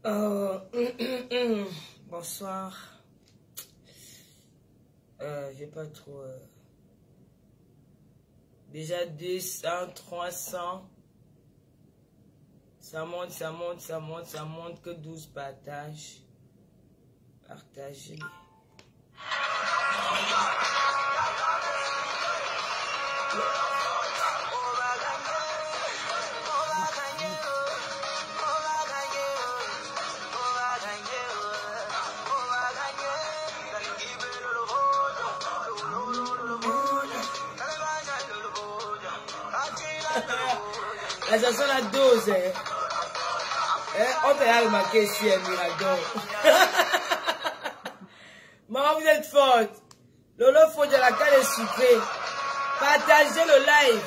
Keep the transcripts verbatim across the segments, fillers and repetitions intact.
Euh, bonsoir. Euh, j'ai pas trop... Euh... Déjà deux cents, trois cents. Ça monte, ça monte, ça monte, ça monte que douze partages. Partagez. La chanson la dose, hein. Eh, on t'a remarqué ici, un Mirador. Maman, vous êtes forte. Lolo faut de la canne est sucrée. Partagez le live.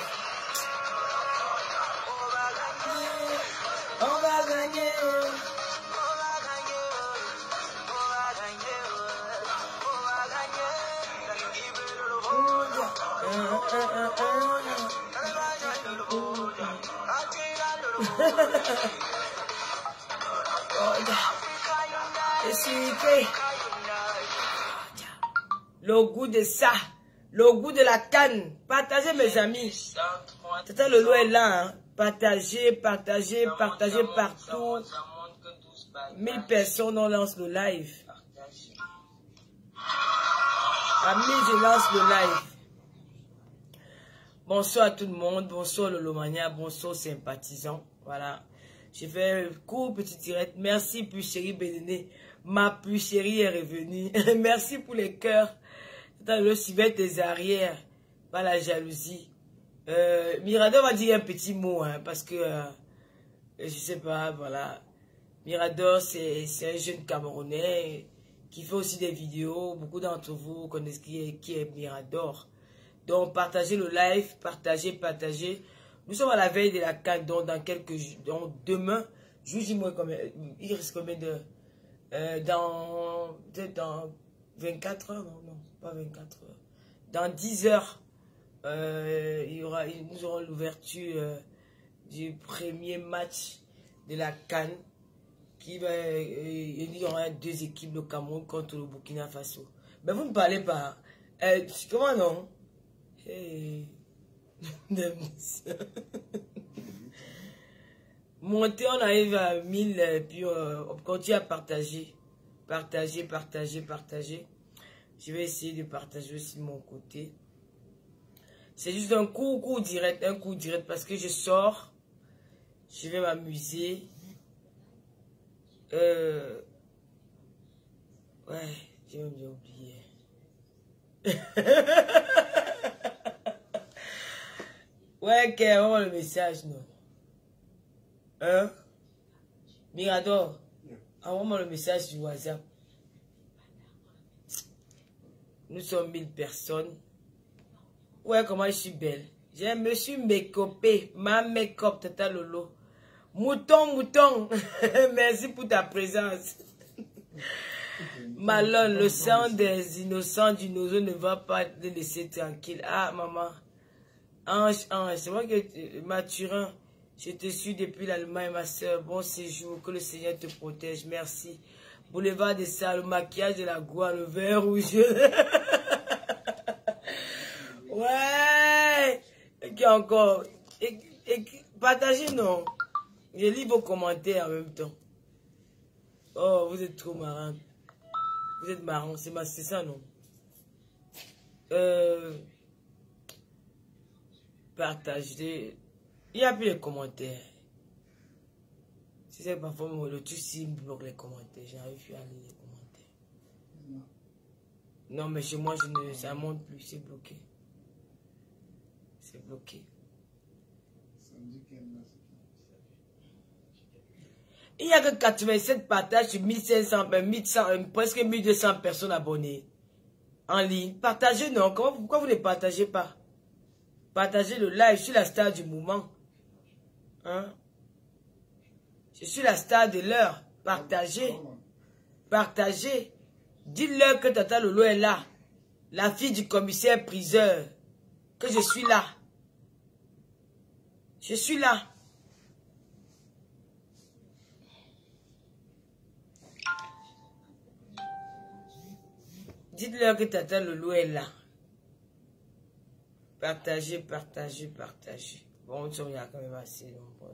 On va gagner. Le goût de ça, le goût de la canne. Partagez mes amis. Tata Lolo est là. Hein. Partagez, partagez, partagez partout. mille personnes, on lance le live. Amis, je lance le live. Bonsoir à tout le monde. Bonsoir Lolomania. Bonsoir sympathisants. Voilà. J'ai fait un court petit direct. Merci plus chérie Bénéné. Ma plus chérie est revenue. Merci pour les cœurs. Le suivait tes arrières. Pas la jalousie. Euh, Mirador va dire un petit mot. Hein, parce que, euh, je sais pas, voilà. Mirador, c'est un jeune Camerounais qui fait aussi des vidéos. Beaucoup d'entre vous connaissent qui est, qui est Mirador. Donc, partagez le live. Partagez, partagez. Nous sommes à la veille de la CAN. Donc, dans quelques jours. Donc, demain, je dis moi combien. Il reste combien de. Euh, dans. Peut-être dans vingt-quatre heures. Non, non, pas vingt-quatre heures. Dans dix heures. Euh, il y aura, nous aurons l'ouverture euh, du premier match de la CAN. Qui va, euh, il y aura deux équipes, le Cameroun contre le Burkina Faso. Mais vous ne parlez pas. Euh, comment non? Hey. Monter, on arrive à mille, puis euh, on continue à partager. Partager, partager, partager. Je vais essayer de partager aussi de mon côté. C'est juste un coup, coup direct, un coup direct parce que je sors. Je vais m'amuser. Euh... Ouais, j'ai même bien oublié. Ouais, ok, on va le message, non? Hein? Mirador, envoie-moi le message sur WhatsApp. Nous sommes mille personnes. Ouais, comment je suis belle. Je me suis make-upée. Ma make-up, Tata Lolo. Mouton, mouton. Merci pour ta présence. Malon, le sang des innocents du nozo ne va pas te laisser tranquille. Ah, maman. Ange, ange, c'est moi que Mathurin. Je te suis depuis l'Allemagne, ma soeur. Bon séjour. Que le Seigneur te protège. Merci. Boulevard des Salles, le maquillage de la gloire, le vin rouge. Ouais. Et qui encore. Et, et, partagez, non. Je lis vos commentaires en même temps. Oh, vous êtes trop marrant. Vous êtes marrant. C'est ça, non? Euh, partagez. Il n'y a plus les commentaires. Si c'est parfois le truc si me bloque les commentaires, j'arrive plus à lire les commentaires. Non, non mais chez moi, je ne, ça ne monte plus, c'est bloqué. C'est bloqué. Il n'y a que quatre-vingt-sept partages sur mille cinq cents, mille cent, presque mille deux cents personnes abonnées en ligne. Partagez, non? Comment, pourquoi vous ne partagez pas? Partagez le live. Je suis la star du moment. Hein? Je suis la star de l'heure. Partagez. Partagez. Dites-leur que Tata Lolo est là. La fille du commissaire priseur. Que je suis là. Je suis là. Dites-leur que Tata Lolo est là. Partagez, partagez, partagez. Bon, il y a quand même assez. Donc voilà.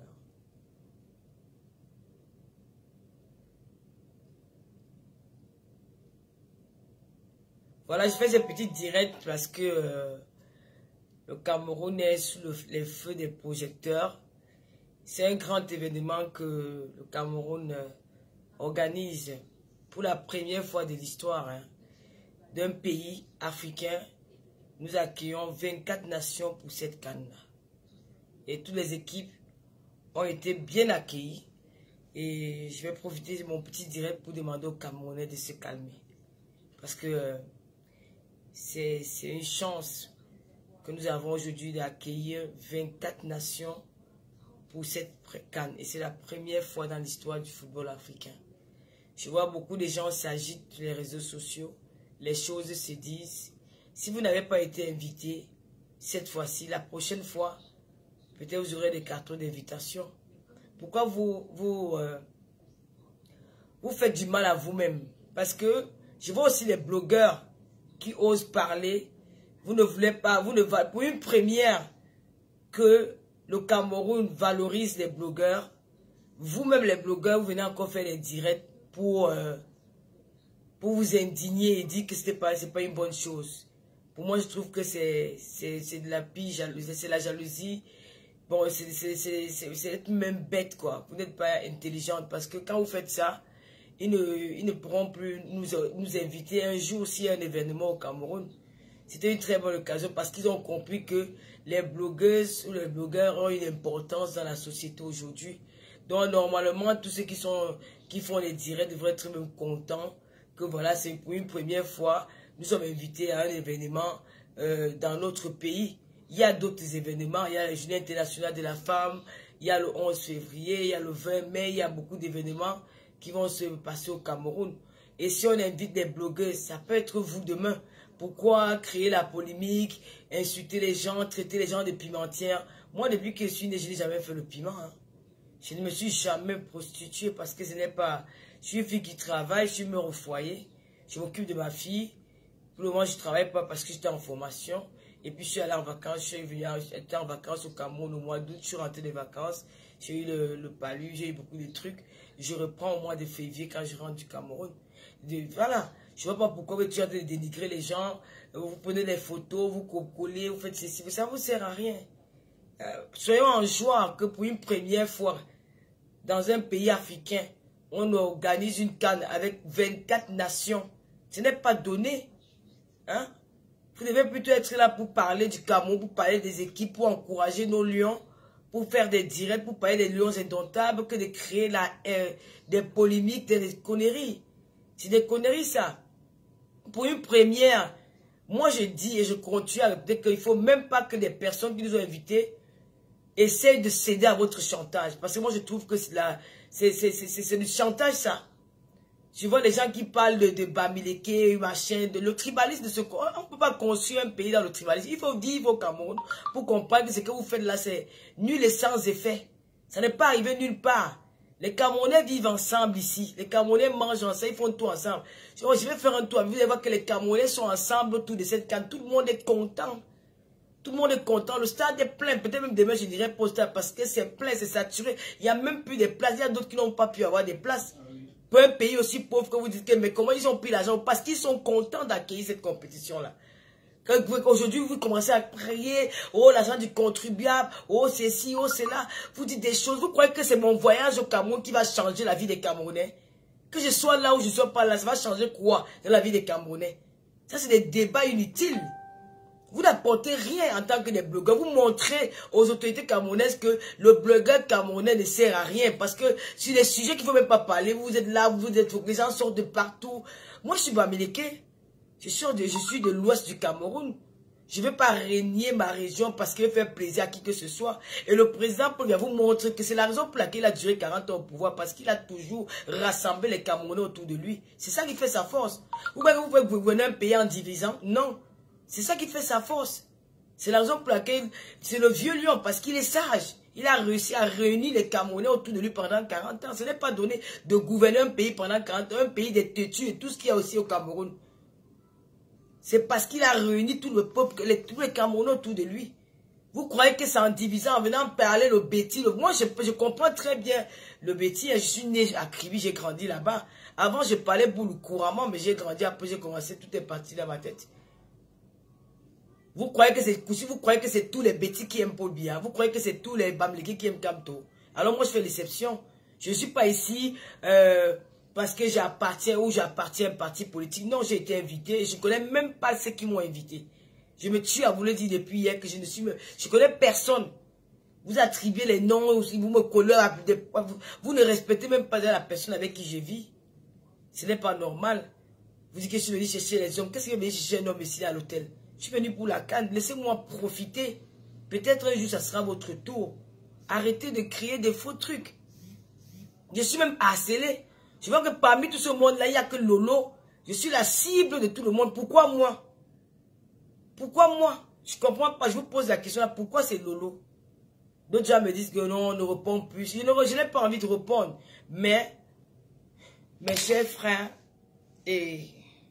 Voilà, je fais ce petit direct parce que euh, le Cameroun est sous le, les feux des projecteurs. C'est un grand événement que le Cameroun euh, organise pour la première fois de l'histoire hein, d'un pays africain. Nous accueillons vingt-quatre nations pour cette canne. Et toutes les équipes ont été bien accueillies. Et je vais profiter de mon petit direct pour demander aux Camerounais de se calmer. Parce que euh, c'est une chance que nous avons aujourd'hui d'accueillir vingt-quatre nations pour cette canne. Et c'est la première fois dans l'histoire du football africain. Je vois beaucoup de gens s'agitent sur les réseaux sociaux. Les choses se disent. Si vous n'avez pas été invité cette fois-ci, la prochaine fois, peut-être vous aurez des cartons d'invitation. Pourquoi vous, vous, euh, vous faites du mal à vous-même? Parce que je vois aussi les blogueurs qui osent parler. Vous ne voulez pas, vous ne valez pour une première que le Cameroun valorise les blogueurs. Vous-même les blogueurs, vous venez encore faire des directs pour, euh, pour vous indigner et dire que ce n'est pas, c'est pas une bonne chose. Pour moi, je trouve que c'est de la pire jalousie, c'est la jalousie. Bon, c'est être même bête, quoi. Vous n'êtes pas intelligente parce que quand vous faites ça, ils ne, ils ne pourront plus nous, nous inviter un jour s'il y a un événement au Cameroun. C'était une très bonne occasion parce qu'ils ont compris que les blogueuses ou les blogueurs ont une importance dans la société aujourd'hui. Donc, normalement, tous ceux qui, sont, qui font les directs devraient être même contents que voilà, c'est pour une première fois. Nous sommes invités à un événement euh, dans notre pays. Il y a d'autres événements. Il y a la Journée internationale de la femme. Il y a le onze février. Il y a le vingt mai. Il y a beaucoup d'événements qui vont se passer au Cameroun. Et si on invite des blogueurs, ça peut être vous demain. Pourquoi créer la polémique, insulter les gens, traiter les gens de pimentières? Moi, depuis que je suis né, je n'ai jamais fait le piment. Hein. Je ne me suis jamais prostituée parce que ce n'est pas... Je suis une fille qui travaille, je suis mère au foyer. Je m'occupe de ma fille. Pour le moment, je ne travaille pas parce que j'étais en formation. Et puis, je suis allé en vacances. Je suis venu j'étais en vacances au Cameroun au mois d'août. Je suis rentré des vacances. J'ai eu le, le palu. J'ai eu beaucoup de trucs. Je reprends au mois de février quand je rentre du Cameroun. De, voilà. Je ne vois pas pourquoi vous êtes en train de dénigrer les gens. Vous prenez des photos, vous collez, vous faites ceci. Ça ne vous sert à rien. Euh, soyons en joie que pour une première fois, dans un pays africain, on organise une canne avec vingt-quatre nations. Ce n'est pas donné. Hein? Vous devez plutôt être là pour parler du Cameroun, pour parler des équipes, pour encourager nos lions, pour faire des directs, pour parler des lions indomptables, que de créer la, euh, des polémiques, des, des conneries. C'est des conneries, ça. Pour une première, moi je dis et je continue à répéter qu'il ne faut même pas que des personnes qui nous ont invités essayent de céder à votre chantage. Parce que moi je trouve que c'est du chantage, ça. Tu vois les gens qui parlent de, de Bamileke, machin, de le tribalisme de ce qu'on ne peut pas construire un pays dans le tribalisme. Il faut vivre au Cameroun pour comprendre que ce que vous faites là, c'est nul et sans effet. Ça n'est pas arrivé nulle part. Les Camerounais vivent ensemble ici. Les Camerounais mangent ensemble, ils font tout ensemble. Je vais faire un tour, vous allez voir que les Camerounais sont ensemble autour de cette canne. Tout le monde est content. Tout le monde est content. Le stade est plein. Peut-être même demain, je dirais pour stade parce que c'est plein, c'est saturé. Il n'y a même plus de places. Il y a d'autres qui n'ont pas pu avoir des places. Pour un pays aussi pauvre que vous dites que, mais comment ils ont pris l'argent? Parce qu'ils sont contents d'accueillir cette compétition-là. Aujourd'hui, vous commencez à prier, oh, l'argent du contribuable, oh, ceci, oh, cela. Vous dites des choses. Vous croyez que c'est mon voyage au Cameroun qui va changer la vie des Camerounais? Que je sois là ou je ne sois pas là, ça va changer quoi dans la vie des Camerounais? Ça, c'est des débats inutiles. Vous n'apportez rien en tant que des blogueurs. Vous montrez aux autorités camerounaises que le blogueur camerounais ne sert à rien. Parce que sur des sujets qu'il ne faut même pas parler, vous êtes là, vous êtes, les gens sortent de partout. Moi, je suis Bamileke. Je suis de, je suis de l'ouest du Cameroun. Je ne vais pas régner ma région parce qu'il veut faire plaisir à qui que ce soit. Et le président Paul Biya vous montre que c'est la raison pour laquelle il a duré quarante ans au pouvoir. Parce qu'il a toujours rassemblé les Camerounais autour de lui. C'est ça qui fait sa force. Vous pouvez vous pouvez gouverner un pays en divisant? Non. C'est ça qui fait sa force. C'est la raison pour laquelle c'est le vieux lion, parce qu'il est sage. Il a réussi à réunir les Camerounais autour de lui pendant quarante ans. Ce n'est pas donné de gouverner un pays pendant quarante ans, un pays des têtus et tout ce qu'il y a aussi au Cameroun. C'est parce qu'il a réuni tout le peuple, les, tous les Camerounais autour de lui. Vous croyez que c'est en divisant, en venant parler le Béti. Le, moi, je, je comprends très bien le Béti. Je suis né à Kribi, j'ai grandi là-bas. Avant, je parlais boulou couramment, mais j'ai grandi. Après, j'ai commencé, tout est parti dans ma tête. Vous croyez que c'est vous croyez que c'est tous les Bétis qui aiment Paul Biya. Vous croyez que c'est tous les Bamlégués qui aiment Kamto. Alors moi, je fais l'exception. Je ne suis pas ici euh, parce que j'appartiens ou j'appartiens à un parti politique. Non, j'ai été invité et je ne connais même pas ceux qui m'ont invité. Je me tue à vous le dire depuis hier que je ne suis... Je ne connais personne. Vous attribuez les noms, vous me collez... À, vous, vous ne respectez même pas la personne avec qui je vis. Ce n'est pas normal. Vous dites que je suis venu chercher les hommes. Qu'est-ce que je vais chercher un homme ici à l'hôtel? Je suis venu pour la canne. Laissez-moi profiter. Peut-être un jour, ça sera votre tour. Arrêtez de créer des faux trucs. Je suis même harcelé. Je vois que parmi tout ce monde-là, il n'y a que Lolo. Je suis la cible de tout le monde. Pourquoi moi? Pourquoi moi? Je ne comprends pas. Je vous pose la question là. Pourquoi c'est Lolo? D'autres gens me disent que non, on ne répond plus. Je n'ai pas envie de répondre. Mais, mes chers frères et...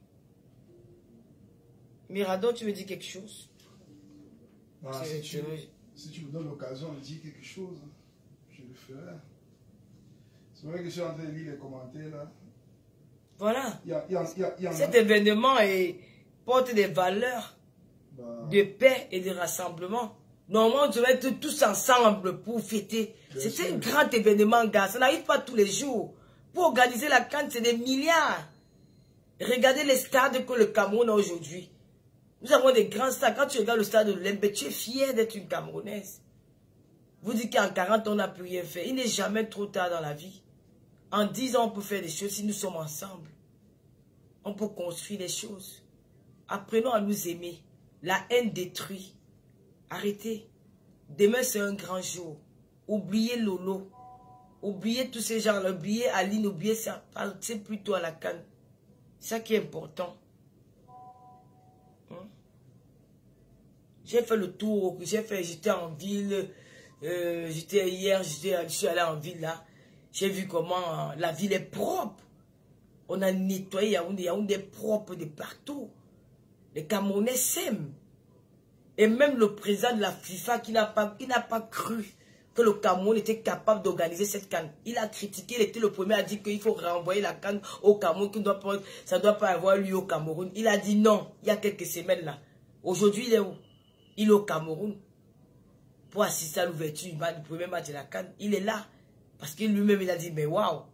Mirador, tu me dis quelque chose? Ah, si, tu, si tu me donnes l'occasion de dire quelque chose, je le ferai. C'est vrai que je suis en train de lire les commentaires là. Voilà. Y a, y a, y a, y a Cet événement est, porte des valeurs bah. de paix et de rassemblement. Normalement, on devrait être tous ensemble pour fêter. C'est un grand événement, gars. Ça n'arrive pas tous les jours. Pour organiser la CAN, c'est des milliards. Regardez les stades que le Cameroun a aujourd'hui. Nous avons des grands stades. Quand tu regardes le stade de l'Olympe, tu es fier d'être une Camerounaise. Vous dites qu'en quarante ans, on n'a plus rien fait. Il n'est jamais trop tard dans la vie. En dix ans, on peut faire des choses si nous sommes ensemble. On peut construire des choses. Apprenons à nous aimer. La haine détruit. Arrêtez. Demain, c'est un grand jour. Oubliez Lolo. Oubliez tous ces gens-là. Oubliez Aline. Oubliez ça. C'est plutôt à la canne. C'est ça qui est important. Hein? J'ai fait le tour. J'ai fait. J'étais en ville. Euh, j'étais hier. Je suis allé en ville là. J'ai vu comment euh, la ville est propre. On a nettoyé Yaoundé. Yaoundé est propre de partout. Les Camerounais s'aiment. Et même le président de la FIFA qui n'a pas, qui n'a pas cru que le Cameroun était capable d'organiser cette CAN. Il a critiqué, il était le premier à dire qu'il faut renvoyer la CAN au Cameroun, que doit pas, ça ne doit pas avoir lieu au Cameroun. Il a dit non, il y a quelques semaines là. Aujourd'hui, il est où? Il est au Cameroun pour assister à l'ouverture du premier match de la CAN. Il est là. Parce que lui-même, il a dit, mais waouh.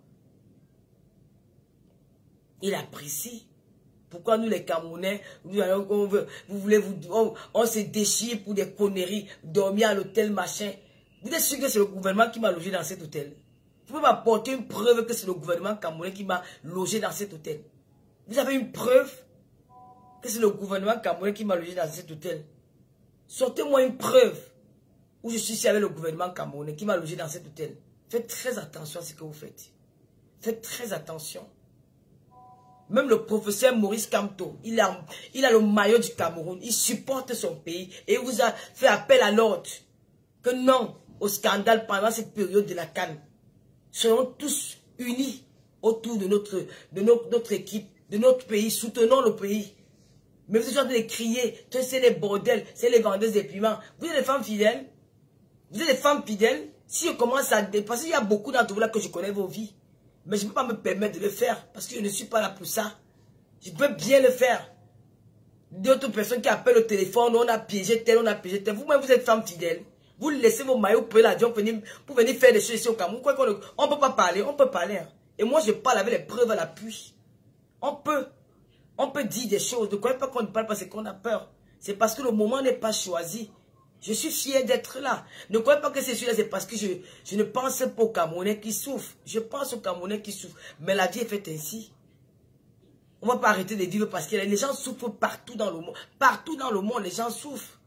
Il apprécie. Pourquoi nous les Camerounais, nous, on veut, vous voulez vous, on, on se déchire pour des conneries, dormir à l'hôtel, machin. Vous êtes sûr que c'est le gouvernement qui m'a logé dans cet hôtel? Vous pouvez m'apporter une preuve que c'est le gouvernement camerounais qui m'a logé dans cet hôtel? Vous avez une preuve que c'est le gouvernement camerounais qui m'a logé dans cet hôtel? Sortez-moi une preuve où je suis ici avec le gouvernement camerounais qui m'a logé dans cet hôtel. Faites très attention à ce que vous faites. Faites très attention. Même le professeur Maurice Kamto, il a, il a le maillot du Cameroun. Il supporte son pays. Et il vous a fait appel à l'ordre. Que non, au scandale pendant cette période de la CAN. Soyons tous unis autour de notre, de notre, notre équipe, de notre pays. Soutenons le pays. Mais vous êtes en train de crier. C'est les bordels, c'est les vendeuses de piments. Vous êtes des femmes fidèles. Vous êtes des femmes fidèles. Si je commence à dépasser, il y a beaucoup d'entre vous là que je connais vos vies. Mais je ne peux pas me permettre de le faire parce que je ne suis pas là pour ça. Je peux bien le faire. D'autres personnes qui appellent au téléphone, on a piégé tel, on a piégé tel. Vous-même, vous êtes femme fidèle. Vous laissez vos maillots pour l'avion pour venir, pour venir faire des choses ici au Cameroun. On ne peut pas parler, on peut parler. Hein. Et moi, je parle avec les preuves à l'appui. On peut. On peut dire des choses. Ne croyez pas qu'on ne parle pas, c'est qu'on a peur. C'est parce que le moment n'est pas choisi. Je suis fier d'être là. Ne croyez pas que c'est celui-là, c'est parce que je, je ne pense pas aux Camerounais qui souffrent. Je pense aux Camerounais qui souffrent. Mais la vie est faite ainsi. On ne va pas arrêter de vivre parce que les gens souffrent partout dans le monde. Partout dans le monde, les gens souffrent.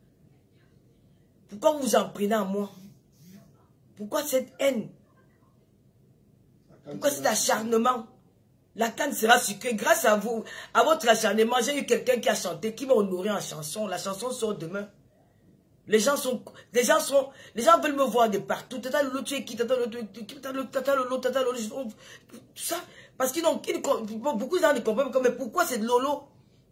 Pourquoi vous vous en prenez à moi? Pourquoi cette haine? Pourquoi cet acharnement? La CAN sera sucrée. Grâce à vous, à votre acharnement, j'ai eu quelqu'un qui a chanté, qui m'a honoré en chanson. La chanson sort demain. Les gens sont, les gens sont, les gens veulent me voir de partout. Tata Lolo, tu es qui? Tata Lolo, Tata Lolo, Tata Lolo, tout ça. Parce qu'ils n'ont, beaucoup de gens ne comprennent pas, mais pourquoi c'est de Lolo?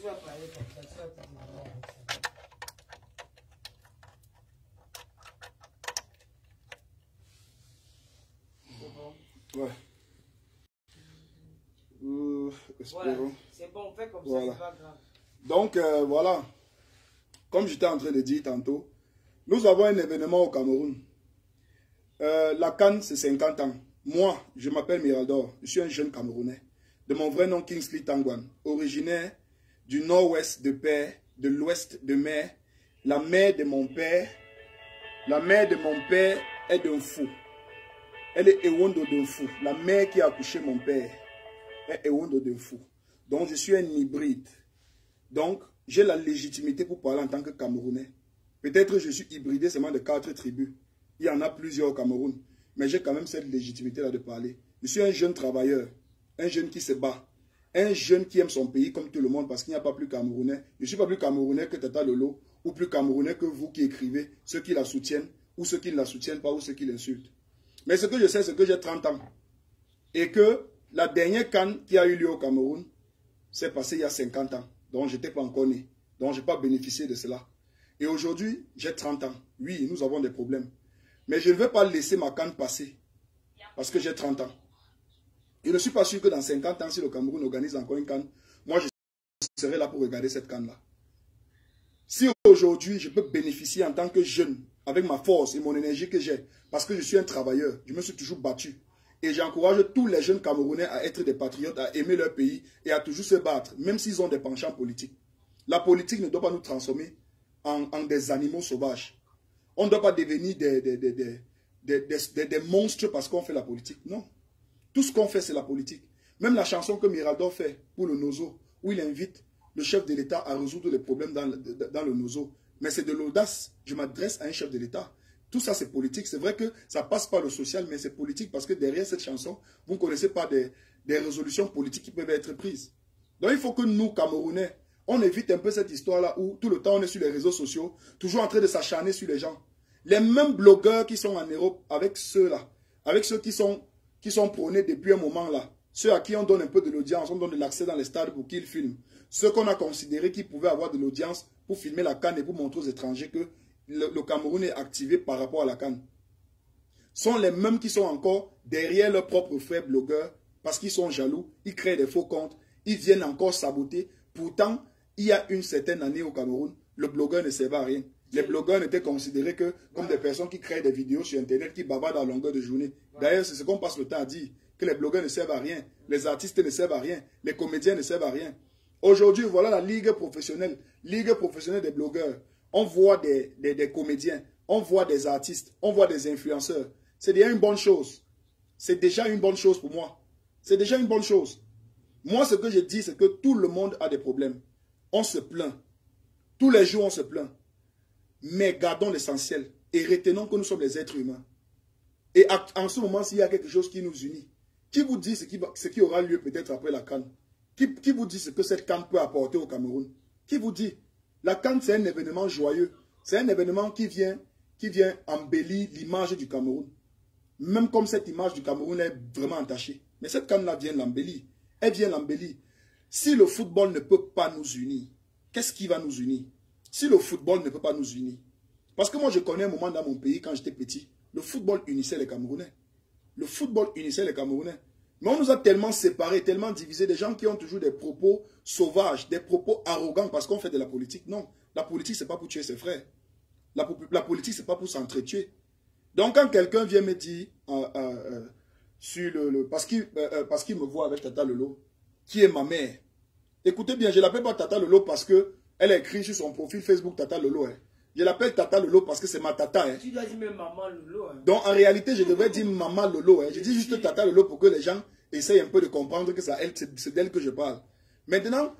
tu vas parler comme ça, tu vas te demander avec ça. C'est bon? Ouais. Euh, Voilà, c'est bon, on fait comme voilà. ça, c'est pas grave. Donc, euh, voilà. Comme j'étais en train de dire tantôt, nous avons un événement au Cameroun. Euh, la CAN, c'est cinquante ans. Moi, je m'appelle Mirador. Je suis un jeune Camerounais. De mon vrai nom, Kingsley Tangwan. Originaire du nord-ouest de Père, de l'ouest de Mer. La mère de mon père, la mère de mon père est d'un fou. Elle est Ewondo d'un fou. La mère qui a accouché mon père est Ewondo d'un fou. Donc, je suis un hybride. Donc, j'ai la légitimité pour parler en tant que Camerounais. Peut-être que je suis hybridé seulement de quatre tribus. Il y en a plusieurs au Cameroun. Mais j'ai quand même cette légitimité-là de parler. Je suis un jeune travailleur. Un jeune qui se bat. Un jeune qui aime son pays comme tout le monde parce qu'il n'y a pas plus Camerounais. Je ne suis pas plus Camerounais que Tata Lolo ou plus Camerounais que vous qui écrivez, ceux qui la soutiennent ou ceux qui ne la soutiennent pas ou ceux qui l'insultent. Mais ce que je sais, c'est que j'ai trente ans. Et que la dernière CAN qui a eu lieu au Cameroun s'est passée il y a cinquante ans. Donc, je n'étais pas encore né. Donc, je n'ai pas bénéficié de cela. Et aujourd'hui, j'ai trente ans. Oui, nous avons des problèmes. Mais je ne vais pas laisser ma CAN passer. Parce que j'ai trente ans. Je ne suis pas sûr que dans cinquante ans, si le Cameroun organise encore une CAN, moi, je serai là pour regarder cette CAN-là. Si aujourd'hui, je peux bénéficier en tant que jeune, avec ma force et mon énergie que j'ai, parce que je suis un travailleur, je me suis toujours battu. Et j'encourage tous les jeunes Camerounais à être des patriotes, à aimer leur pays et à toujours se battre, même s'ils ont des penchants politiques. La politique ne doit pas nous transformer en, en des animaux sauvages. On ne doit pas devenir des, des, des, des, des, des, des monstres parce qu'on fait la politique. Non. Tout ce qu'on fait, c'est la politique. Même la chanson que Mirador fait pour le Nozo, où il invite le chef de l'État à résoudre les problèmes dans le, dans le Nozo. Mais c'est de l'audace. Je m'adresse à un chef de l'État. Tout ça, c'est politique. C'est vrai que ça passe par le social, mais c'est politique parce que derrière cette chanson, vous ne connaissez pas des, des résolutions politiques qui peuvent être prises. Donc, il faut que nous, Camerounais, on évite un peu cette histoire-là où tout le temps on est sur les réseaux sociaux, toujours en train de s'acharner sur les gens. Les mêmes blogueurs qui sont en Europe avec ceux-là, avec ceux qui sont, qui sont prônés depuis un moment là, ceux à qui on donne un peu de l'audience, on donne de l'accès dans les stades pour qu'ils filment, ceux qu'on a considérés qui pouvaient avoir de l'audience pour filmer la CAN et pour montrer aux étrangers que le, le Cameroun est activé par rapport à la CAN, sont les mêmes qui sont encore derrière leurs propres frères blogueurs parce qu'ils sont jaloux, ils créent des faux comptes, ils viennent encore saboter. Pourtant, il y a une certaine année au Cameroun, le blogueur ne servait à rien. Les blogueurs n'étaient considérés que comme des personnes qui créent des vidéos sur Internet, qui bavardent à longueur de journée. D'ailleurs, c'est ce qu'on passe le temps à dire, que les blogueurs ne servent à rien, les artistes ne servent à rien, les comédiens ne servent à rien. Aujourd'hui, voilà la ligue professionnelle, ligue professionnelle des blogueurs. On voit des, des, des comédiens, on voit des artistes, on voit des influenceurs. C'est déjà une bonne chose. C'est déjà une bonne chose pour moi. C'est déjà une bonne chose. Moi, ce que je dis, c'est que tout le monde a des problèmes. On se plaint. Tous les jours, on se plaint. Mais gardons l'essentiel et retenons que nous sommes des êtres humains. Et en ce moment, s'il y a quelque chose qui nous unit, qui vous dit ce qui, va, ce qui aura lieu peut-être après la CAN? Qui, qui vous dit ce que cette CAN peut apporter au Cameroun? Qui vous dit? La CAN, c'est un événement joyeux. C'est un événement qui vient, qui vient embellir l'image du Cameroun. Même comme cette image du Cameroun est vraiment entachée. Mais cette CAN-là vient l'embellir. Elle vient l'embellir. Si le football ne peut pas nous unir, qu'est-ce qui va nous unir? Si le football ne peut pas nous unir. Parce que moi, je connais un moment dans mon pays, quand j'étais petit, le football unissait les Camerounais. Le football unissait les Camerounais. Mais on nous a tellement séparés, tellement divisés, des gens qui ont toujours des propos sauvages, des propos arrogants parce qu'on fait de la politique. Non, la politique, ce n'est pas pour tuer ses frères. La, la politique, ce n'est pas pour s'entretuer. Donc, quand quelqu'un vient me dire, euh, euh, sur le, le, parce qu'il euh, parce qu'il me voit avec Tata Lolo, qui est ma mère. Écoutez bien, je ne l'appelle pas Tata Lolo parce qu'elle a écrit sur son profil Facebook Tata Lolo. Hein. Je l'appelle Tata Lolo parce que c'est ma tata. Hein. Tu dois dire même Maman Lolo. Hein. Donc, en réalité, je devrais dire Maman Lolo. Hein. Je dis juste Tata Lolo pour que les gens essayent un peu de comprendre que c'est d'elle que je parle. Maintenant,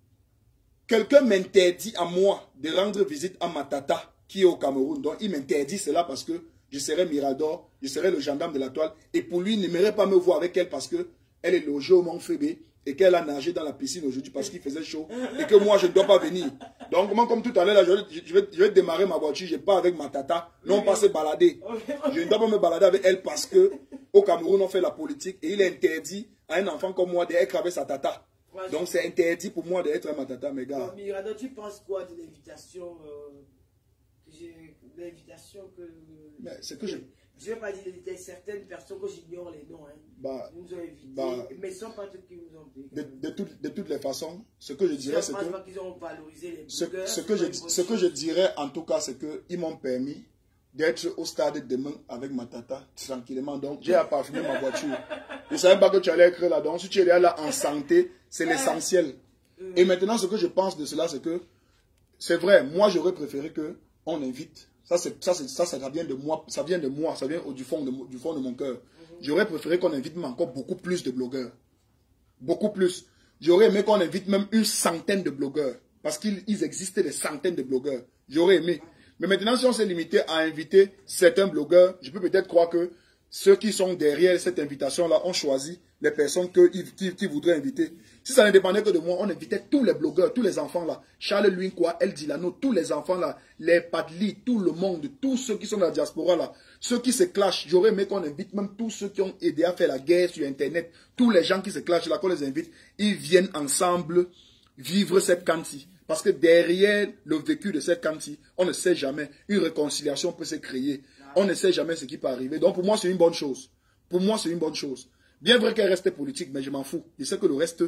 quelqu'un m'interdit à moi de rendre visite à ma tata qui est au Cameroun. Donc, il m'interdit cela parce que je serai Mirador, je serai le gendarme de la toile. Et pour lui, il n'aimerait pas me voir avec elle parce qu'elle est logée au Mont Fébé et qu'elle a nagé dans la piscine aujourd'hui parce qu'il faisait chaud et que moi, je ne dois pas venir. Donc, moi, comme tout à l'heure, je, je, vais, je vais démarrer ma voiture, je pars avec ma tata, non pas se balader. Je ne dois pas me balader avec elle parce que au Cameroun, on fait la politique et il est interdit à un enfant comme moi d'être avec sa tata. Ouais, Donc c'est interdit pour moi d'être à Matata, mes gars. Mirado, tu penses quoi de l'invitation euh, L'invitation que... C'est que je... Je ne vais pas dire des certaines personnes que j'ignore les noms. Hein. Bah, ils nous ont invités, bah, mais ce ne sont pas tous qui nous ont payé. De, de, tout, de toutes les façons, ce que je dirais, c'est que... Pas qu'ils ont valorisé les ce, blogueurs, ce, que je, ce que je dirais, en tout cas, c'est qu'ils m'ont permis d'être au stade demain avec ma tata, tranquillement. Donc, j'ai à parfumer ma voiture. Je ne savais pas que tu allais être là. Donc, si tu es là en santé, c'est l'essentiel. Et maintenant, ce que je pense de cela, c'est que, c'est vrai, moi, j'aurais préféré qu'on invite. Ça, ça, ça, ça vient de moi, ça vient de moi, ça vient du fond de, du fond de mon cœur. Mm-hmm. J'aurais préféré qu'on invite même encore beaucoup plus de blogueurs. Beaucoup plus. J'aurais aimé qu'on invite même une centaine de blogueurs. Parce qu'il existait des centaines de blogueurs. J'aurais aimé. Mais maintenant, si on s'est limité à inviter certains blogueurs, je peux peut-être croire que ceux qui sont derrière cette invitation-là ont choisi les personnes qu'ils qui, qui voudraient inviter. Si ça ne dépendait que de moi, on invitait tous les blogueurs, tous les enfants-là. Charles Luinqua, El Dilano, tous les enfants-là, les Padli, tout le monde, tous ceux qui sont dans la diaspora-là, ceux qui se clashent. J'aurais aimé qu'on invite même tous ceux qui ont aidé à faire la guerre sur Internet, tous les gens qui se clashent là, qu'on les invite, ils viennent ensemble vivre cette canti. Parce que derrière le vécu de cette canti, on ne sait jamais, une réconciliation peut se créer. On ne sait jamais ce qui peut arriver. Donc pour moi, c'est une bonne chose. Pour moi, c'est une bonne chose. Bien vrai qu'elle reste politique, mais je m'en fous. Je sais que le reste,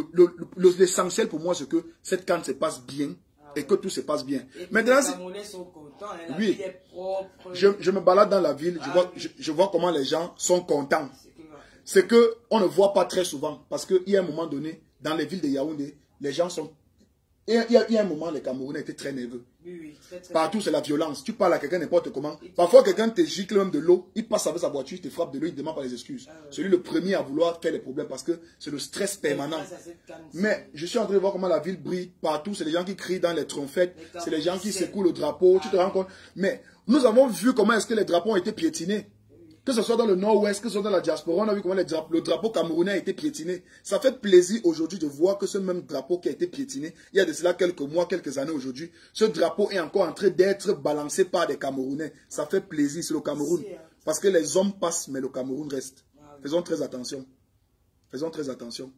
l'essentiel pour moi, c'est que cette canne se passe bien et que tout se passe bien. Et maintenant, les Camerounais sont contents, hein, la oui, ville est propre. Je, je me balade dans la ville, je, Ah, vois, oui. je, je vois comment les gens sont contents. C'est que... C'est qu'on ne voit pas très souvent. Parce qu'il y a un moment donné, dans les villes de Yaoundé, les gens sont... Il y, a, il y a un moment, les Camerounais étaient très nerveux. Oui, oui, très, très Partout, c'est la violence. Tu parles à quelqu'un n'importe comment. Parfois, quelqu'un te gicle même de l'eau. Il passe avec sa voiture, il te frappe de l'eau, il te demande pas les excuses. Ah, ouais. Celui le premier à vouloir faire des problèmes parce que c'est le stress permanent. Mais je suis en train de voir comment la ville brille partout. C'est les gens qui crient dans les trompettes. C'est les gens qui secouent le drapeau. Ah, tu te rends compte? Mais nous avons vu comment est-ce que les drapeaux ont été piétinés. Que ce soit dans le nord-ouest, que ce soit dans la diaspora, on a vu comment les drapeaux, le drapeau camerounais a été piétiné. Ça fait plaisir aujourd'hui de voir que ce même drapeau qui a été piétiné, il y a de cela quelques mois, quelques années aujourd'hui, ce drapeau est encore en train d'être balancé par des Camerounais. Ça fait plaisir, c'est le Cameroun. Parce que les hommes passent, mais le Cameroun reste. Faisons très attention. Faisons très attention.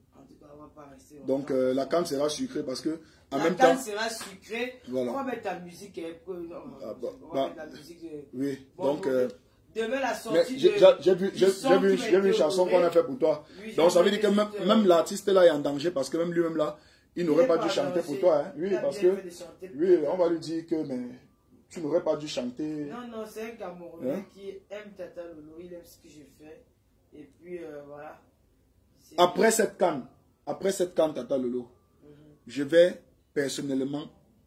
Donc euh, la canne sera sucrée parce que en la même canne temps, sera sucrée. Voilà. On va mettre la musique. Non, ah, bah, on va bah, mettre la musique. De... Oui, bon, donc... Euh, demain, la sortie j'ai vu, j'ai vu, vu une chanson qu'on a fait pour toi. Oui, donc ça veut dire que même, même l'artiste là est en danger parce que même lui-même là, il n'aurait pas, pas dû chanter pour toi. Hein. Oui, parce que oui, on va lui dire que mais tu n'aurais pas dû chanter. Non, non, c'est un Camerounais hein? qui aime Tata Lolo, il aime ce que je fais. Et puis euh, voilà. Après cette canne, après cette canne Tata Lolo, mm -hmm. je vais personnellement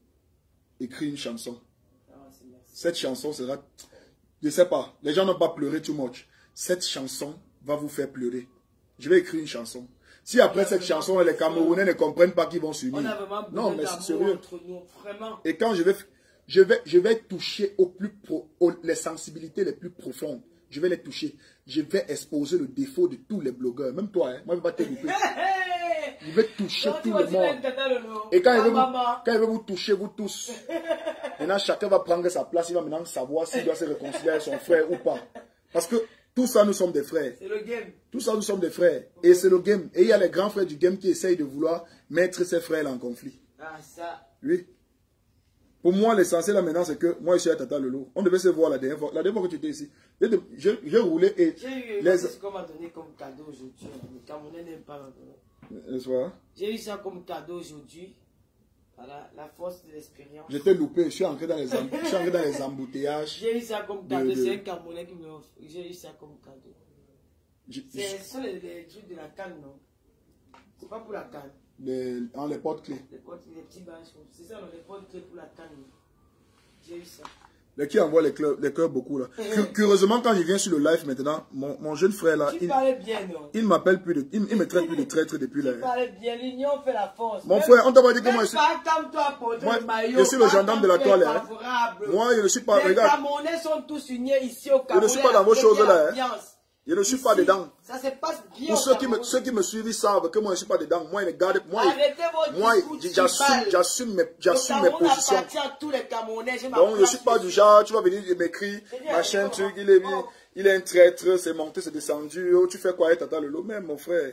écrire une chanson. Ah, cette chanson sera... Je ne sais pas, les gens n'ont pas pleuré too much. Cette chanson va vous faire pleurer. Je vais écrire une chanson. Si après cette chanson, les Camerounais ne comprennent pas qu'ils vont s'unir. Non, mais c'est sérieux. Nous, vraiment. Et quand je vais, je vais, je vais toucher au plus pro, aux, les sensibilités les plus profondes, je vais les toucher. Je vais exposer le défaut de tous les blogueurs. Même toi, hein, moi je ne vais pas te louper. Je vais toucher non, tout le monde. Et quand il, vous, quand il veut vous toucher, vous tous. Maintenant, chacun va prendre sa place. Il va maintenant savoir s'il doit se réconcilier avec son frère ou pas. Parce que tout ça, nous sommes des frères. C'est le game. Tout ça, nous sommes des frères. Okay. Et c'est le game. Et il y a les grands frères du game qui essayent de vouloir mettre ses frères en conflit. Ah, ça. Oui. Pour moi, l'essentiel là maintenant, c'est que moi, je suis à Tata Lolo. On devait se voir la dernière fois. La dernière fois que tu étais ici. J'ai roulé et... J'ai eu les... ce qu'on m'a donné comme cadeau aujourd'hui. Les Camerounais n'aiment pas. J'ai eu ça comme cadeau aujourd'hui. Voilà, la force de l'expérience. J'étais loupé, je suis entré dans les, je suis entré dans les embouteillages. J'ai eu ça comme cadeau, de... c'est un Camerounais qui me offre. J'ai eu ça comme cadeau. Je... Ce sont les, les trucs de la canne, non? C'est pas pour la canne. Les, dans les porte-clés. Les, porte, les petits bâches, c'est ça, les porte-clés pour la canne. J'ai eu ça. Mais qui envoie les cœurs, les cœurs beaucoup là. Curieusement, quand je viens sur le live maintenant, mon, mon jeune frère là, tu il, bien, non? il m'appelle plus de, il, il me traite plus de traître depuis là. Tu parlais bien, l'union fait la force. Mon frère, on t'a pas dit que moi je suis. Moi, maillot, je suis le gendarme de la toile. Hein. Moi, je ne suis pas. Les regarde. Camerounais sont tous unis ici au Cameroun. Je ne suis pas dans vos choses là. Hein. Je ne suis ici, pas dedans. Ça se passe bien. Pour ceux qui, me, ceux qui me suivent, ils savent que moi je ne suis pas dedans. Moi, ils gardent. Moi, moi j'assume mes, j'assume mes positions. À tous les Camerounais, donc, je ne suis pas du genre, tu vas venir m'écrire, machin, truc, il est, il est un traître, c'est monté, c'est descendu. Oh, tu fais quoi, Tata Lolo? Même mon frère,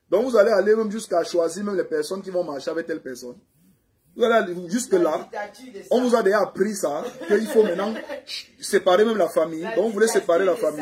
Donc vous allez aller même jusqu'à choisir même les personnes qui vont marcher avec telle personne. Vous allez aller jusque là. On vous a déjà appris ça, qu'il faut maintenant séparer même la famille. La Donc vous voulez séparer la famille.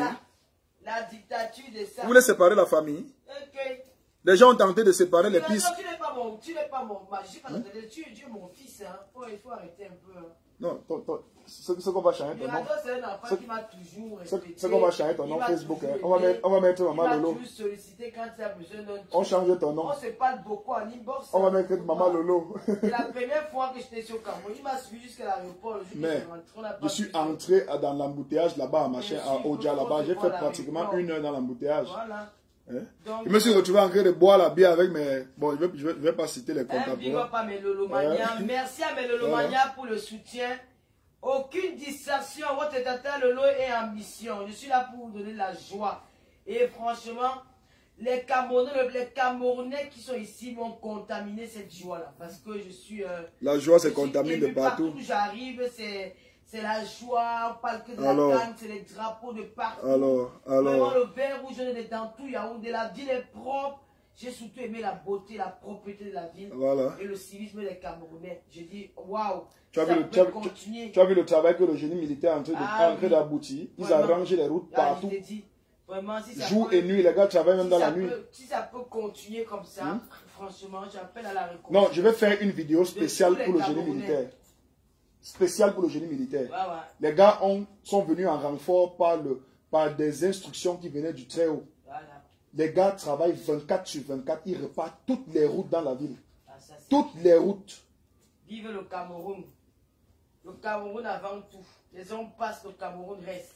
La dictature de ça. Vous voulez séparer la famille. Okay. Les gens ont tenté de séparer les pistes. Tu n'es pas mon, tu n'es pas mon, je pas hmm? tu, tu es mon fils, hein. Oh, il faut arrêter un peu. Hein. Non, ce qu'on va changer ton nom. C'est un enfant qui m'a toujours respecté. Ce qu'on va changer ton nom Facebook. Hein. On, va mettre, on va mettre Maman Lolo. Il m'a sollicité quand tu as besoin d'un truc. On change ton nom. On se parle beaucoup en inbox. On va mettre Maman Lolo. C'est la première fois que j'étais sur Cameroun. Il m'a suivi jusqu'à l'aéroport. Mais je suis entré dans l'embouteillage là-bas à machin, à Oja là-bas. J'ai fait pratiquement une heure dans l'embouteillage. Voilà. Hein? Donc, je me suis retrouvé en train de boire la bière avec mes... Bon, je ne vais, vais, vais pas citer les comptes. Hein, Melolomania. Hein? Merci à Melolomania voilà. pour le soutien. Aucune distraction. Votre tata Lolo est en mission. Je suis là pour vous donner la joie. Et franchement, les Camerounais, les Camerounais qui sont ici m'ont contaminé cette joie-là. Parce que je suis... Euh, la joie se contamine de partout. Partout où j'arrive, c'est... C'est la joie, on parle que de alors, la canne, c'est les drapeaux de partout. Alors, alors. Vraiment, le vert rouge est dans tout Yaoundé. La ville est propre. J'ai surtout aimé la beauté, la propreté de la ville. Voilà. Et le civisme des Camerounais. J'ai dit, waouh, ça peut le, continuer. Tu as vu le travail que le génie militaire est en train ah, d'aboutir. Oui. Ils ont arrangé les routes ah, partout. Dit, vraiment, si ça Jour peut, et nuit, les gars travaillent même si dans la nuit. Peut, si ça peut continuer comme ça, hmm? franchement, j'appelle à la réconciliation. Non, je vais faire une vidéo spéciale pour le génie militaire. Spécial pour le génie militaire. Ouais, ouais. Les gars ont, sont venus en renfort par, le, par des instructions qui venaient du très haut. Voilà. Les gars travaillent vingt-quatre sur vingt-quatre. Ils repartent toutes les routes dans la ville. Ah, ça, toutes les routes. Vive le Cameroun. Le Cameroun avant tout. Les hommes passent, le Cameroun reste.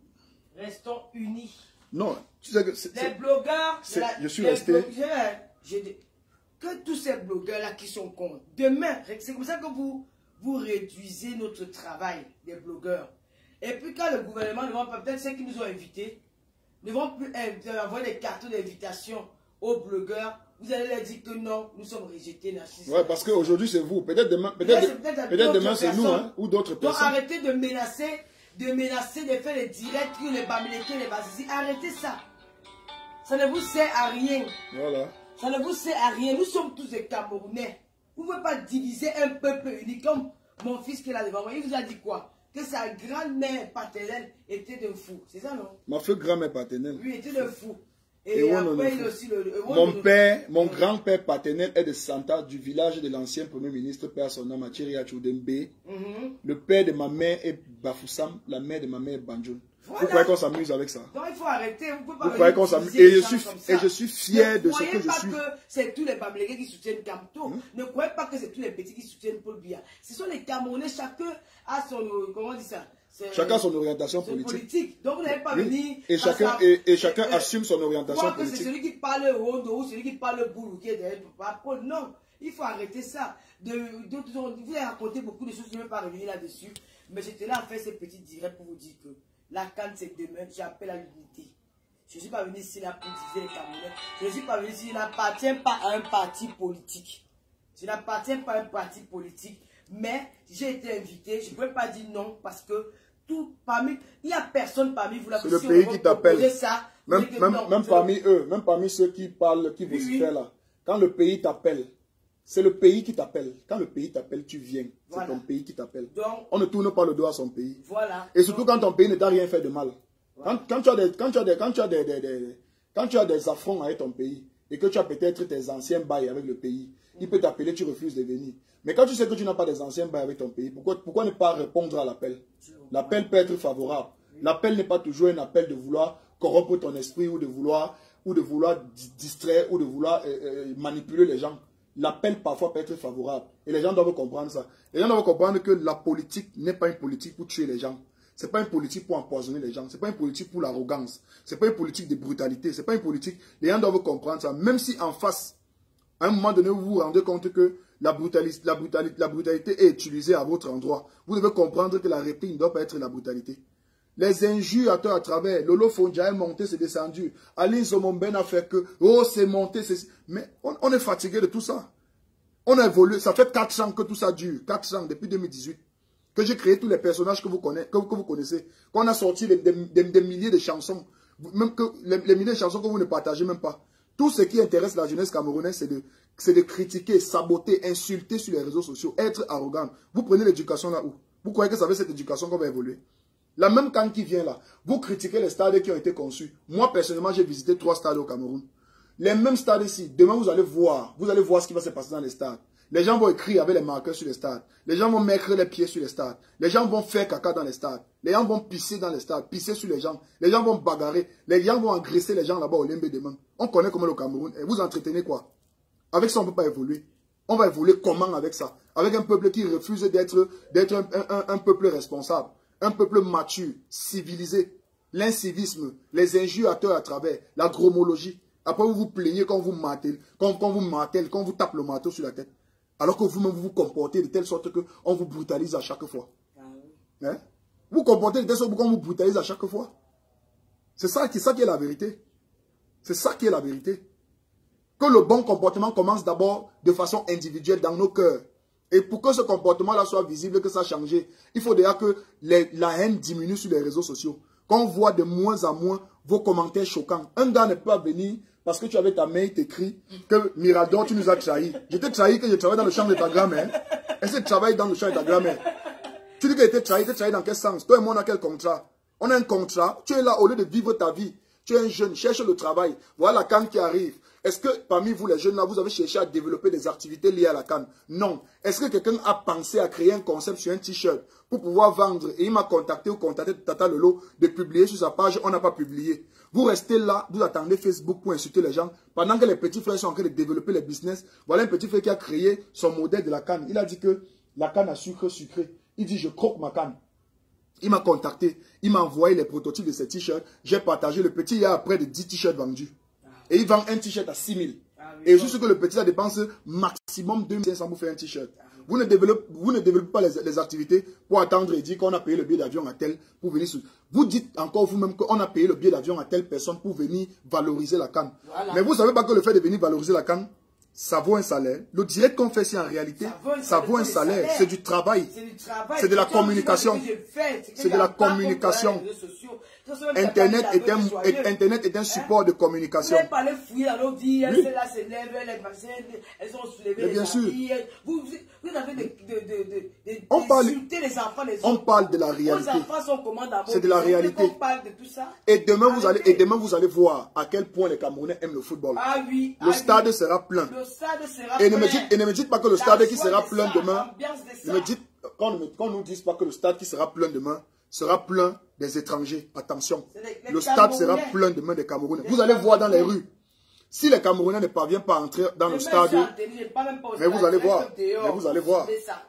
Restons unis. Non, tu sais que les blogueurs, la, je suis resté. Blogueurs, je, que tous ces blogueurs-là qui sont contre. Demain, c'est comme ça que vous... vous réduisez notre travail des blogueurs. Et puis quand le gouvernement ne va pas, peut-être ceux qui nous ont invités, ne vont plus envoyer des cartons d'invitation aux blogueurs, vous allez leur dire que non, nous sommes rejetés. Oui, parce qu'aujourd'hui c'est vous. Peut-être demain, peut-être peut peut peut demain c'est nous, hein, ou d'autres personnes. Donc arrêtez de menacer, de menacer, de faire les directs, les Bamileke, les Basisi. Arrêtez ça. Ça ne vous sert à rien. Voilà. Ça ne vous sert à rien. Nous sommes tous des Camerounais. Vous ne pouvez pas diviser un peuple unique comme mon fils qui est là devant moi. Il vous a dit quoi? Que sa grand-mère paternelle était de fou. C'est ça, non? Ma feu grand-mère paternelle. Oui, était de fou. Et, et après, il aussi le... le mon père, mon grand-père paternel est de Santa, du village de l'ancien premier ministre, père son nom, Mathieu Achoudembe. Mm-hmm. Le père de ma mère est Bafoussam, la mère de ma mère est Banjoun. Voilà. Vous croyez qu'on s'amuse avec ça? Donc il faut arrêter. Vous pouvez pas vous croyez qu'on s'amuse? Et, je suis, et je suis fier de ce que je suis. Ne croyez pas que c'est tous les Bamileke qui soutiennent Kamto. Hmm? Ne croyez pas que c'est tous les petits qui soutiennent Paul Biya. Ce sont les Camerounais, chacun a son... Comment on dit ça? Chacun a son orientation politique. politique. Donc vous n'avez pas oui. venir... Et chacun, sa... et, et chacun euh, assume son orientation politique. C'est celui qui parle Rondo ou celui qui parle Boulou qui est derrière Papa Paul. Non, il faut arrêter ça. De, de, de, de, vous avez raconté beaucoup de choses, je ne vais pas revenir là-dessus. Mais j'étais là à faire ces petits directs pour vous dire que la canne c'est demain, j'appelle à l'unité. Je ne suis pas venu ici là pour diviser les Camerounais. Je ne suis pas venu ici, je n'appartiens pas à un parti politique. Je n'appartiens pas à un parti politique. Mais j'ai été invité, je ne peux pas dire non parce que tout parmi, il n'y a personne parmi vous là. C'est le si pays qui t'appelle. Même, même, non, même parmi eux, même parmi ceux qui parlent, qui vous oui, oui. là. Quand le pays t'appelle, c'est le pays qui t'appelle. Quand le pays t'appelle, tu viens. C'est voilà. ton pays qui t'appelle. On ne tourne pas le dos à son pays. Voilà. Et surtout Donc, quand ton pays ne t'a rien fait de mal. Voilà. Quand, quand tu as des, quand tu as des, quand tu as des, des, des, quand tu as des affronts avec ton pays et que tu as peut-être tes anciens bails avec le pays, mm-hmm. il peut t'appeler, tu refuses de venir. Mais quand tu sais que tu n'as pas des anciens bails avec ton pays, pourquoi, pourquoi ne pas répondre à l'appel? L'appel peut être favorable. L'appel n'est pas toujours un appel de vouloir corrompre ton esprit ou de vouloir, ou de vouloir distraire ou de vouloir euh, euh, manipuler les gens. L'appel parfois peut être favorable. Et les gens doivent comprendre ça. Les gens doivent comprendre que la politique n'est pas une politique pour tuer les gens. Ce n'est pas une politique pour empoisonner les gens. Ce n'est pas une politique pour l'arrogance. Ce n'est pas une politique de brutalité. Ce n'est pas une politique... Les gens doivent comprendre ça. Même si en face, à un moment donné, vous vous rendez compte que la brutalité, la brutalité, la brutalité est utilisée à votre endroit. Vous devez comprendre que la réplique ne doit pas être la brutalité. Les injures à toi à travers, Lolo Fondia est monté, c'est descendu. Aline Zomomben a fait que, oh, c'est monté, c'est... Mais on, on est fatigué de tout ça. On a évolué, ça fait quatre ans que tout ça dure, quatre ans, depuis deux mille dix-huit, que j'ai créé tous les personnages que vous connaissez, que, que vous connaissez, qu'on a sorti des, des, des, des milliers de chansons, même que les, les milliers de chansons que vous ne partagez même pas. Tout ce qui intéresse la jeunesse camerounaise, c'est de, de critiquer, saboter, insulter sur les réseaux sociaux, être arrogant. Vous prenez l'éducation là où? Vous croyez que c'est avec cette éducation qu'on va évoluer? La même canne qui vient là, vous critiquez les stades qui ont été conçus. Moi, personnellement, j'ai visité trois stades au Cameroun. Les mêmes stades ici, demain vous allez voir, vous allez voir ce qui va se passer dans les stades. Les gens vont écrire avec les marqueurs sur les stades. Les gens vont mettre les pieds sur les stades. Les gens vont faire caca dans les stades. Les gens vont pisser dans les stades, pisser sur les gens. Les gens vont bagarrer. Les gens vont agresser les gens là-bas au Lembe demain. On connaît comment le Cameroun. Et vous entretenez quoi? Avec ça, on ne peut pas évoluer. On va évoluer comment avec ça? Avec un peuple qui refuse d'être d'être un, un, un peuple responsable. Un peuple mature, civilisé. L'incivisme, les injures à tort à travers, la gromologie. Après, vous vous plaignez quand vous martez, quand, quand vous martez, quand vous tapez le marteau sur la tête. Alors que vous-même, vous vous comportez de telle sorte qu'on vous brutalise à chaque fois. Ah oui. Hein? Vous vous comportez de telle sorte qu'on vous brutalise à chaque fois. C'est ça, ça qui est la vérité. C'est ça qui est la vérité. Que le bon comportement commence d'abord de façon individuelle dans nos cœurs. Et pour que ce comportement-là soit visible, que ça a changé, il faut déjà que les, la haine diminue sur les réseaux sociaux. Qu'on voit de moins en moins vos commentaires choquants. Un gars ne peut pas venir parce que tu avais ta main écrit que Mirador, tu nous as trahi. Je t'ai trahi que je travaille dans le champ de ta grand-mère. Est-ce que tu travailles dans le champ de ta grand-mère? Tu dis que tu t'es trahi, tu t'es trahi dans quel sens? Toi et moi, on a quel contrat? On a un contrat. Tu es là au lieu de vivre ta vie. Tu es un jeune, cherche le travail. Voilà la canne qui arrive. Est-ce que parmi vous, les jeunes là, vous avez cherché à développer des activités liées à la canne? Non. Est-ce que quelqu'un a pensé à créer un concept sur un t-shirt pour pouvoir vendre? Et il m'a contacté ou contacté Tata Lolo de publier sur sa page. On n'a pas publié. Vous restez là, vous attendez Facebook pour insulter les gens. Pendant que les petits frères sont en train de développer les business, voilà un petit frère qui a créé son modèle de la canne. Il a dit que la canne à sucre sucré. Il dit, je croque ma canne. Il m'a contacté. Il m'a envoyé les prototypes de ces t-shirts. J'ai partagé. Le petit, il y a près de dix t-shirts vendus. Et il vend un t-shirt à six mille. Ah, oui, et juste que le petit, ça dépense maximum deux mille cinq cents pour faire un t-shirt. Ah, oui. Vous ne développez, vous ne développez pas les, les activités pour attendre et dire qu'on a payé le billet d'avion à tel pour venir. Sur... Vous dites encore vous-même qu'on a payé le billet d'avion à telle personne pour venir valoriser la canne. Voilà. Mais vous ne savez pas que le fait de venir valoriser la canne, ça vaut un salaire. Le direct qu'on fait ici en réalité, ça vaut un salaire. C'est du travail. C'est de la communication. C'est de la communication. Internet est un, est, Internet est un support de communication. Vous parlez fouiller dans nos vies, elles elles sont soulevées. Bien sûr. Vous, vous avez des, de, de, de, de, on parle, les enfants, les on parle de la réalité. C'est de la réalité. Parle de tout ça. Et demain, vous allez, et demain, vous allez voir à quel point les Camerounais aiment le football. Ah oui, le ah stade oui. sera plein. Le stade sera et, plein. Ne me dites, et ne me dites pas que le stade la qui sera plein ça, demain. Ne me dites, quand on ne dise pas que le stade qui sera plein demain sera plein des étrangers. Attention, les, les le stade sera plein demain des Camerounais. Vous allez voir dans les rues. Si les Camerounais ne parviennent pas à entrer dans le stade, mais vous allez voir, mais vous allez voir,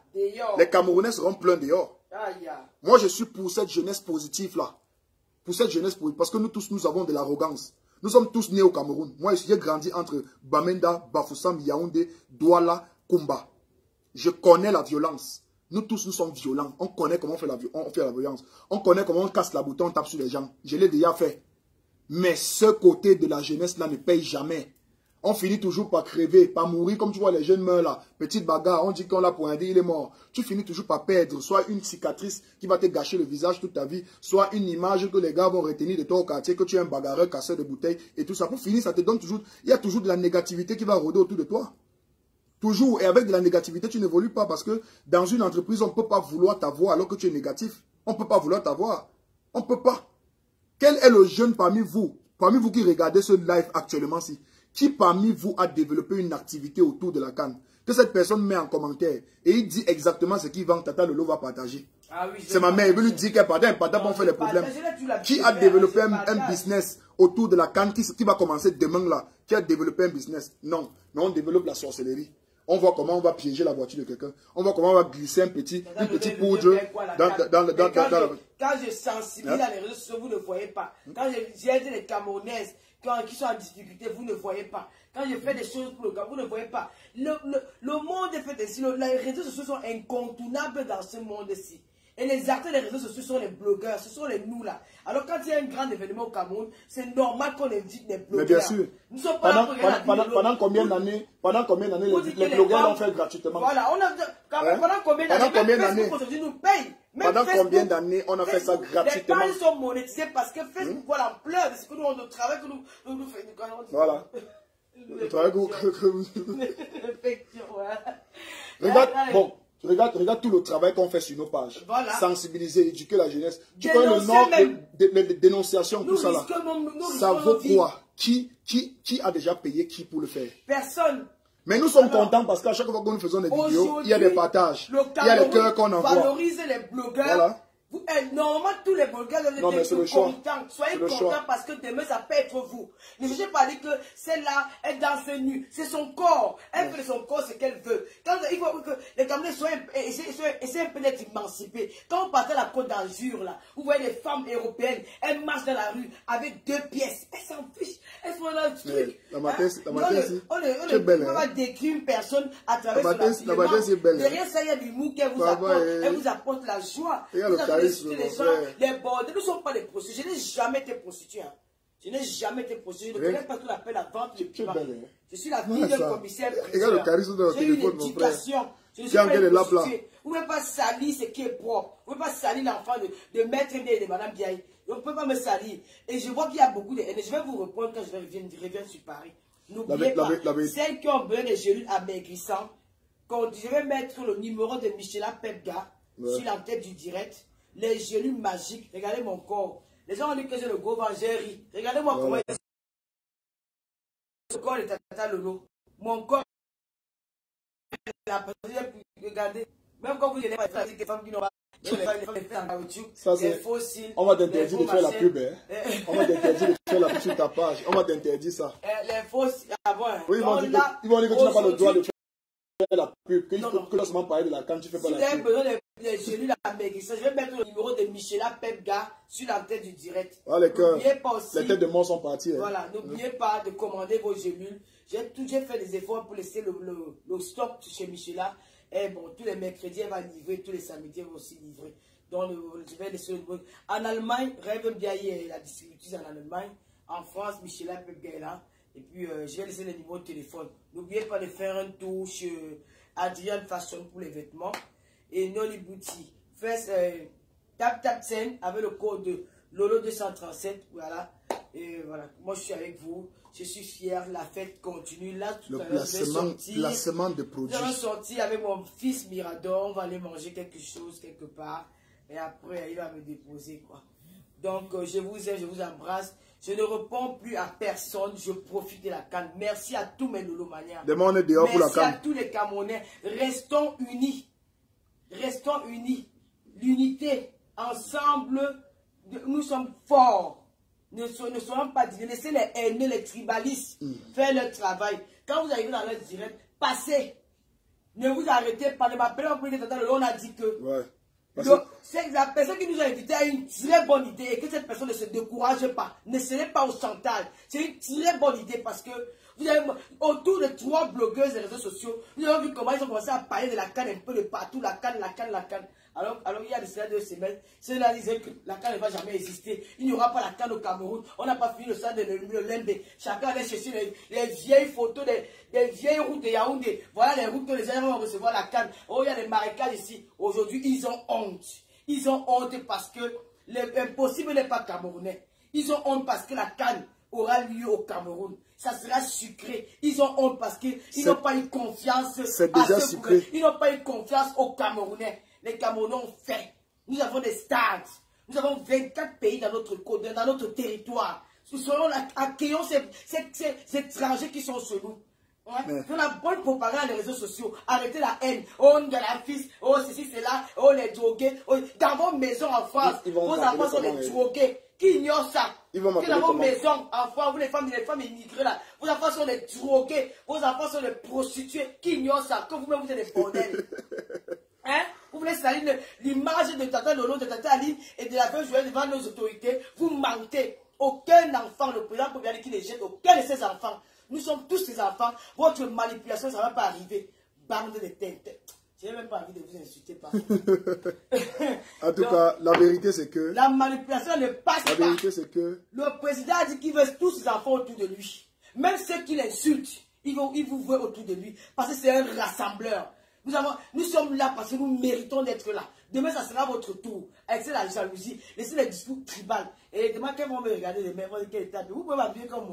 les Camerounais seront pleins dehors. Moi, je suis pour cette jeunesse positive là, pour cette jeunesse positive, parce que nous tous, nous avons de l'arrogance. Nous sommes tous nés au Cameroun. Moi, j'ai grandi entre Bamenda, Bafoussam, Yaoundé, Douala, Kumba. Je connais la violence. Nous tous, nous sommes violents. On connaît comment on fait la, on fait la violence. On connaît comment on casse la bouton, on tape sur les gens. Je l'ai déjà fait. Mais ce côté de la jeunesse-là ne paye jamais. On finit toujours par crever, par mourir. Comme tu vois, les jeunes meurent là. Petite bagarre, on dit qu'on l'a pointé, il est mort. Tu finis toujours par perdre. Soit une cicatrice qui va te gâcher le visage toute ta vie. Soit une image que les gars vont retenir de toi au quartier, que tu es un bagarreur, casseur de bouteilles et tout ça. Pour finir, ça te donne toujours... Il y a toujours de la négativité qui va rôder autour de toi. Toujours. Et avec de la négativité, tu n'évolues pas. Parce que dans une entreprise, on ne peut pas vouloir t'avoir alors que tu es négatif. On ne peut pas vouloir t'avoir. On ne peut pas. Quel est le jeune parmi vous, parmi vous qui regardez ce live actuellement-ci, qui parmi vous a développé une activité autour de la canne? Que cette personne met en commentaire et il dit exactement ce qu'il vend, Tata Lolo va partager. Ah oui, c'est ma mère, il veut lui dire qu'elle partage, partage pour faire les problèmes. Qui a développé un, un business autour de la canne, qui, qui va commencer demain là, qui a développé un business? Non, mais on développe la sorcellerie. On voit comment on va piéger la voiture de quelqu'un. On voit comment on va glisser un petit, une petite poudre dans, dans, dans, dans, quand, dans, je, quand je sensibilise hein? les réseaux sociaux, vous ne voyez pas. Quand j'ai dit les Camerounaises qui sont en difficulté, vous ne voyez pas. Quand je fais des choses pour le cas, vous ne voyez pas. Le, le, le monde est fait ainsi. Les réseaux sociaux sont incontournables dans ce monde-ci. Et les acteurs des réseaux sociaux sont les blogueurs, ce sont les nous là. Alors quand il y a un grand événement au Cameroun, c'est normal qu'on invite des blogueurs. Mais bien sûr. Nous sommes pas pendant, là pour pendant, pendant combien d'années, pendant combien d'années les, les, les blogueurs l'ont fait gratuitement? Voilà, on a quand même, hein? Pendant combien d'années? Pendant combien d'années? Facebook nous paye. Même pendant Facebook, combien d'années on a fait ça gratuitement? Les pages sont monétisées parce que Facebook hmm? voit l'ampleur de ce que nous on travaille que nous nous, nous faisons. Voilà. Le travail que vous... Affection, voilà. Regarde, Là, là, bon, regarde, regarde tout le travail qu'on fait sur nos pages. Voilà. Sensibiliser, éduquer la jeunesse. Tu Dénoncer connais le nombre même. de, de, de dénonciations, Nous tout ça là. risquons nos- nous Ça risquons vaut nos vies. quoi? Qui, qui, qui a déjà payé qui pour le faire? Personne. Mais nous sommes Alors, contents parce qu'à chaque fois que nous faisons des vidéos, il y a aujourd'hui, des partages. le Il y a des Cameroun cœurs qu'on envoie. valorise les blogueurs. Voilà. Vous, eh, normalement, tous les blogueurs doivent Non, mais être c'est le choix. contents. Soyez C'est le contents choix. parce que demain, ça peut être vous. Ne me pas dire que celle-là, elle danse nue. C'est son corps. Elle fait de son corps ce qu'elle veut. Quand il faut que les Camerounais soient, essaient, essaient un peu d'être émancipés. Quand on partait à la Côte d'Azur, là, vous voyez les femmes européennes, elles marchent dans la rue avec deux pièces. Elles s'en fichent. Elles font là le truc. La matin, la matin, si. On ne Tu es belle, peut hein. pas décrire une personne à travers La son matin, habillement. la matin, c'est belle, hein. Derrière ça, il y a du mou qu'elle vous Bah, apporte. bah, eh. Elle vous apporte la joie. Regarde Vous le avez charisme, les mon gens, frère. les bordels. Nous ne sommes pas des prostituées. Je n'ai jamais été prostituée. Hein. Je n'ai jamais été prostituée. Je ne Regarde. connais pas ce qu'on appelle la vente de Tu es piment. belle, hein. Je suis la Ouais, fille d'un ça. commissaire. Regarde le charisme de notre J'ai eu une téléphone, mon frère. éducation. Je ne suis Tiens, pas regarde une les lapes, là. prostituée. Vous ne pouvez pas salir ce qui est propre. Vous ne pouvez pas salir l'enfant de, de Maître Né et de Madame Biaï. Vous ne pouvez pas me salir. Et je vois qu'il y a beaucoup de haine. Je vais vous répondre quand je reviens, je reviens sur Paris. N'oubliez La- pas, la- la- celles qui ont besoin de gélules amaigrissants, quand je vais mettre le numéro de Michela Pepga Ouais. sur la tête du direct, les gélules magiques, regardez mon corps. Les gens ont dit que j'ai le gros ventre, j'ai ri. Regardez-moi comment Voilà. il le corps de Tata Lolo. Mon corps, la personne, regardez. Même quand vous n'avez pas dit que les femmes qui n'ont pas les femmes les faits en caoutchouc, Ça, les c'est- faux cils, On va les t'interdire faux de faire la machins. pub, hein. Eh, On va t'interdire de faire la pub sur ta page. On va t'interdire ça. eh, les faux cils, ah bon, hein. Oui, ils vont Donc dire là, que, ils vont dire que tu n'as pas le droit de aujourd'hui, faire la pub. Que, il Non, faut non. que seulement parler de la canne, tu fais pas si vous la avez pub. besoin de les gélules amaigrissants, je vais mettre le numéro de Michela Pepga sur la tête du direct. Ah, les cœurs. N'oubliez pas aussi, Les têtes de mort sont parties. hein. voilà, n'oubliez pas de commander vos gélules. J'ai tout- j'ai fait des efforts pour laisser le, le, le stock chez Michela. Et bon, tous les mercredis, elle va livrer, tous les samedis, elle va aussi livrer. Donc, le- je vais laisser le numéro. En Allemagne, Rêve Biaï est la distributrice en Allemagne. En France, Michela Pepga est là. Et puis, euh, je vais laisser le numéro de téléphone. N'oubliez pas de faire un tour chez Adrian Fashion pour les vêtements. Et Noli Bouti. Faites euh, tap tap scène avec le code Lolo deux cent trente-sept. Voilà. Et voilà. Moi, je suis avec vous. Je suis fier. La fête continue. Là, tout Le à l'heure, je vais placement, sortir. placement de Nous produits. allons sortir avec mon fils Mirador. On va aller manger quelque chose quelque part. Et après, il va me déposer, quoi. Donc, euh, je vous aime, je vous embrasse. Je ne réponds plus à personne. Je profite de la canne. Merci à tous mes lolomaniens. Demain, on est dehors pour la Merci à canne. tous les Camerounais. Restons unis. Restons unis. L'unité. Ensemble, de- nous sommes forts. Ne, so- ne soyons pas divisés. Laissez les haineux, les tribalistes faire leur travail. Quand vous arrivez dans leur direct, passez. Ne vous arrêtez pas. Ne m'appelez pas pour dire que on a dit que. Ouais. Parce Donc, que- c'est la personne qui nous a invités a une très bonne idée et que cette personne ne se décourage pas. Ne cédez pas au chantage. C'est une très bonne idée parce que vous avez autour de trois blogueuses des réseaux sociaux, vous avez vu comment ils ont commencé à parler de la canne un peu de partout, la canne, la canne, la canne. Alors, alors il y a de cela deux semaines, ceux-là disaient que la canne ne va jamais exister. Il n'y aura pas la canne au Cameroun. On n'a pas fini le stade de Lembe. Chacun allait chercher les, les vieilles photos des, des vieilles routes de Yaoundé. Voilà les routes que les gens vont recevoir la canne. Oh, il y a des marécages ici. Aujourd'hui, ils ont honte. Ils ont honte parce que l'impossible n'est pas camerounais. Ils ont honte parce que la canne aura lieu au Cameroun. Ça sera sucré. Ils ont honte parce qu'ils n'ont pas eu confiance. C'est à déjà ce sucré. gouvernement. Ils n'ont pas eu confiance aux Camerounais. Les Camerounais ont fait. Nous avons des stades. Nous avons vingt-quatre pays dans notre côte, dans notre territoire. Nous serons là, accueillons ces, ces, ces, ces étrangers qui sont chez nous. Ouais. Mais- Faites la bonne propagande dans les réseaux sociaux. Arrêtez la haine. Oh, de la fils. Oh, ceci, c'est là. Oh, les drogués. Oh, dans vos maisons en France, Ils- ils vont vos m'appeler enfants sont comment, des ils- drogués. Qui ignorent ça? Ils vont Que m'appeler dans vos comment? maisons en France, vous les femmes, les femmes immigrées là, vos enfants sont des drogués. Vos enfants sont des prostituées. Qui ignorent ça? Que vous-même, vous êtes des bordels. Hein? Vous voulez salir le- l'image de Tata Lolo, de Tata Aline et de la veuve Joël devant nos autorités. Vous mentez. Aucun enfant, le président Pobiani qui les jette, aucun de ses enfants. Nous sommes tous ses enfants. Votre manipulation, ça ne va pas arriver. Bande de têtes. Je n'ai même pas envie de vous insulter. Pas. En tout Donc, cas, la vérité, c'est que... la manipulation ne passe La pas. vérité, c'est que... Le président a dit qu'il veut tous ses enfants autour de lui. Même ceux qui l'insultent, ils, vont, ils vous veulent autour de lui. Parce que c'est un rassembleur. Nous, avons, nous sommes là parce que nous méritons d'être là. Demain, ça sera votre tour. Laissez la jalousie, laissez les discours tribales. Et demain, quand ils vont me regarder demain, ils vont dire quel état. Vous pouvez m'habiller comme moi.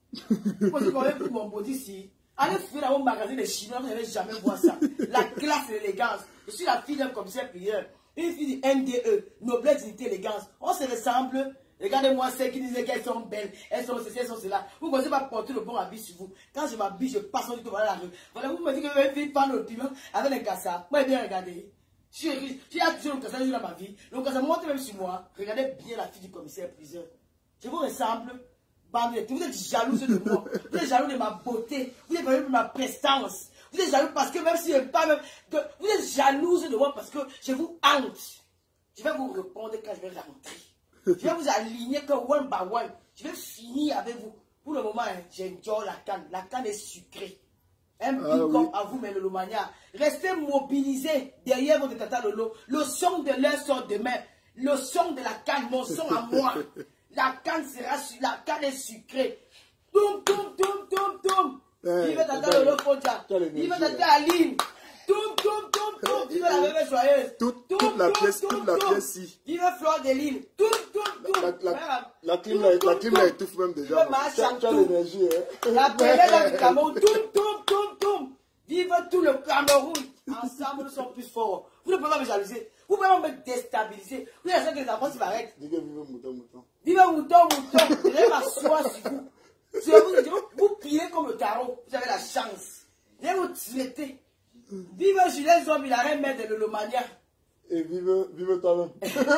Parce que quand même pris mon body ici, allez faire dans mon magasin de Chinois, vous n'allez jamais voir ça. La classe et l'élégance. Je suis la fille d'un commissaire prieur. Une fille du N D E, noblesse, dignité, élégance. On se ressemble. Regardez-moi celles qui disaient qu'elles sont belles, elles sont ceci, elles sont cela. Vous ne connaissez pas porter le bon habit sur vous. Quand je m'habille, je passe du tout dans la rue. Voilà, vous me dites que vous avez prendre le piment avec un cassard. Moi, bien regardez. Je suis toujours le cassard dans ma vie. Le cassard monte même sur moi. Regardez bien la fille du commissaire priseur. Je vous ressemble. Vous êtes jaloux de moi. Vous êtes jaloux de ma beauté. Vous êtes jaloux de ma prestance. Vous êtes jaloux parce que même si je pas même. Vous êtes jalouse de moi parce que je vous hante. Je vais vous répondre quand je vais rentrer. Je vais vous aligner comme one by one. Je vais finir avec vous. Pour le moment, hein, j'enjoy la canne. La canne est sucrée. Un big ah, oui. à vous, mais le Lomania. Restez mobilisés derrière votre tata Lolo. Le son de leur sort demain. Le son de la canne, mon son à moi. La canne sera la canne est sucrée. Toum, toum, toum, toum, toum. Vive tata Lolo Kodja. Vive tata Aline. Toum, toum, toum, toum. Vive la bébé joyeuse. Toute, toute la pièce, toute la pièce ici. Vive Fleur de Lille. Toum, toum, toum. La, la, la clim la étouffe même déjà. Tu as l'énergie. Hein? La première du Cameroun. Toum, toum, toum, toum. Vive tout le Cameroun. Ensemble, nous sommes plus forts. Vous ne pouvez pas me jalouser. Vous pouvez pas me déstabiliser. Vous avez que les enfants s'arrêtent. Vive mouton, mouton. Vive mouton, mouton. Je vais m'asseoir sur vous. Je vais vous, je vais vous plier comme le tarot. Vous avez la chance. Je vais vous traiter. Vive Julien Zombie, la reine mère de Lolomania. Et vive, vive toi-même.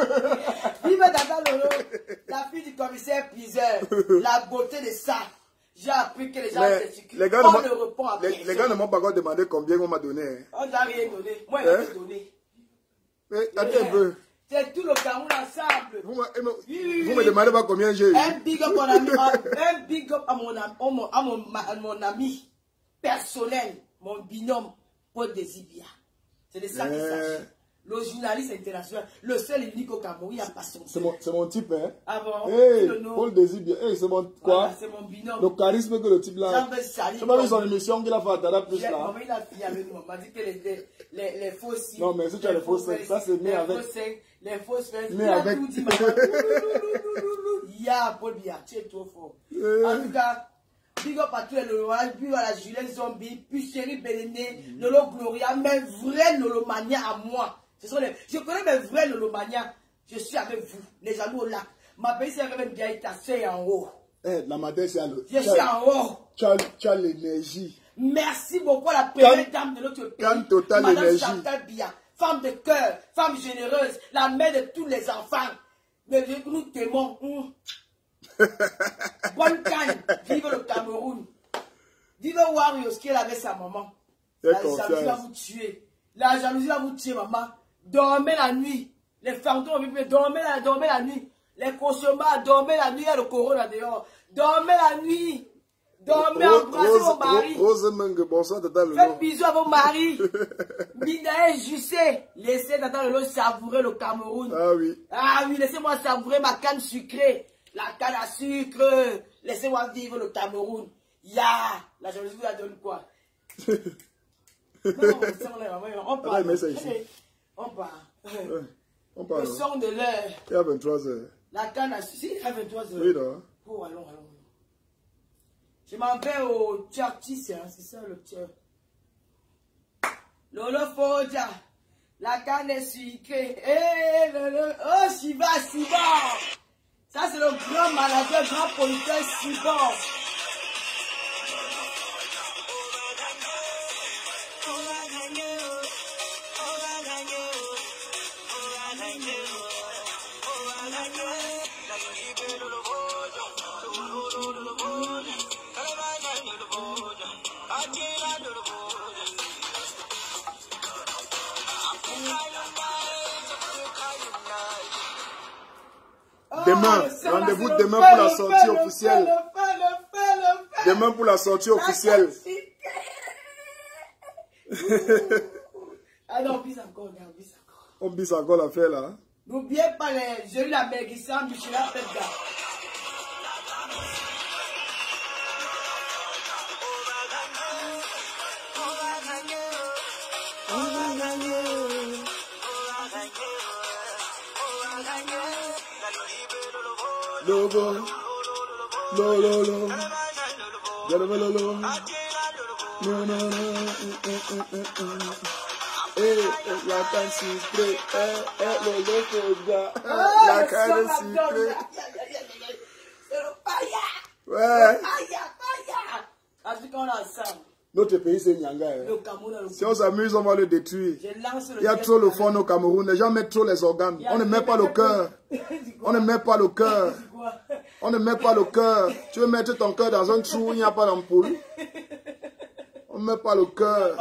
Vive Tata Lolo, la fille du commissaire priseur. La beauté de ça. J'ai appris que les gens s'exécutent. Les gars, on ne répond à les, les gars ne m'ont pas encore demandé combien on m'a donné. Hein. On n'a rien donné. Moi, hein? Je donné. Mais attends un peu. C'est tout le Cameroun ensemble. Vous, me, oui, vous me demandez pas combien j'ai eu. Un big up, mon ami, un big up à mon, à mon, à mon, à mon ami personnel, mon binôme, Paul Désibia. C'est de ça qu'il s'agit. Le journaliste international, le seul unique au Cameroun, il n'y a pas son. C'est mon, mon type, hein. Ah bon? Hey, Paul Désibia. Hey, c'est mon quoi? Voilà, c'est mon binôme. Le charisme que le type là. Tu m'as vu son émission qu'il a fait à Tada Plus là. Maman, il a fini avec nous. On m'a dit que les, les, les, les faux signes. Non, mais si tu as les faux signes, ça c'est mis avec. Les fausses fesses. Mais avec. Ya, Paul Bia, tu es trop fort. En tout cas, big up à tous les Lolois, puis à la Julien Zombie, puis Chérie Béléné, Lolo Gloria, mes vrais Lolomania à moi. Ce sont les... Je connais mes vrais Lolomania. Je suis avec vous, les jaloux au lac. Ma pays, c'est même bien, ta soeur en haut. Eh, la matin, c'est à l'eau. Je suis en haut. Tu as, tu as l'énergie. Merci beaucoup à la première dame de notre pays. Calme total Madame énergie. Chantal Bia, femme de cœur, femme généreuse, la mère de tous les enfants. Mais nous t'aimons. Mmh. Bonne canne. Vive le Cameroun. Vive Warriors qui est avec sa maman. La jalousie va vous tuer. La jalousie va vous tuer, maman. Dormez la nuit. Les fantômes, dormez la, dormez la nuit. Les cauchemars, dormez la nuit. Il y a le corona dehors. Dormez la nuit. Dormez, embrassez vos maris. Rose Menge, bonsoir, Tata Lolo. Faites bisous à vos maris. Minae, Jussé. Laissez Tata Lolo savourer le Cameroun. Ah oui. Ah oui, laissez-moi savourer ma canne sucrée. La canne à sucre. Laissez-moi vivre le Cameroun. Ya. La jalousie vous la donne quoi? Non, on part. Ah, mais ça ici. On part. Ouais, on part. Le son de l'heure. Il y a vingt-trois heures. La canne à sucre. Il y a vingt-trois heures. Oui, non. Oh, allons, allons. Je m'en vais au Tchaktis, hein, c'est ça le tchak. Lolo Fodja, la canne est sucrée. Eh, Lolo, oh, Shiba, Shiba. Ça, c'est le grand manager, grand producteur Shiba. Demain, rendez-vous demain pour la sortie officielle. Demain pour la sortie officielle. Ah non, on bise encore, on bise encore. On bise encore l'affaire là. N'oubliez pas les jeux de la Bergissan, Michel Pedga. Logo, lo, lo, lo. Non, non, non. Eh, la canne sucrée. Eh, eh, Lolo Foga. La canne sucrée. C'est le païa. Ouais. Païa, païa. Afrique, on a ça. Notre pays, c'est Nyanga. Hein. Le Cameroun, le Si on s'amuse, on va le détruire. Je lance le Il y a trop le fond au Cameroun. Les gens mettent trop les organes. On ne met pas le cœur. On ne met pas le cœur. On ne met pas le cœur. Tu veux mettre ton cœur dans un trou, il n'y a pas d'ampoule. On ne met pas le cœur.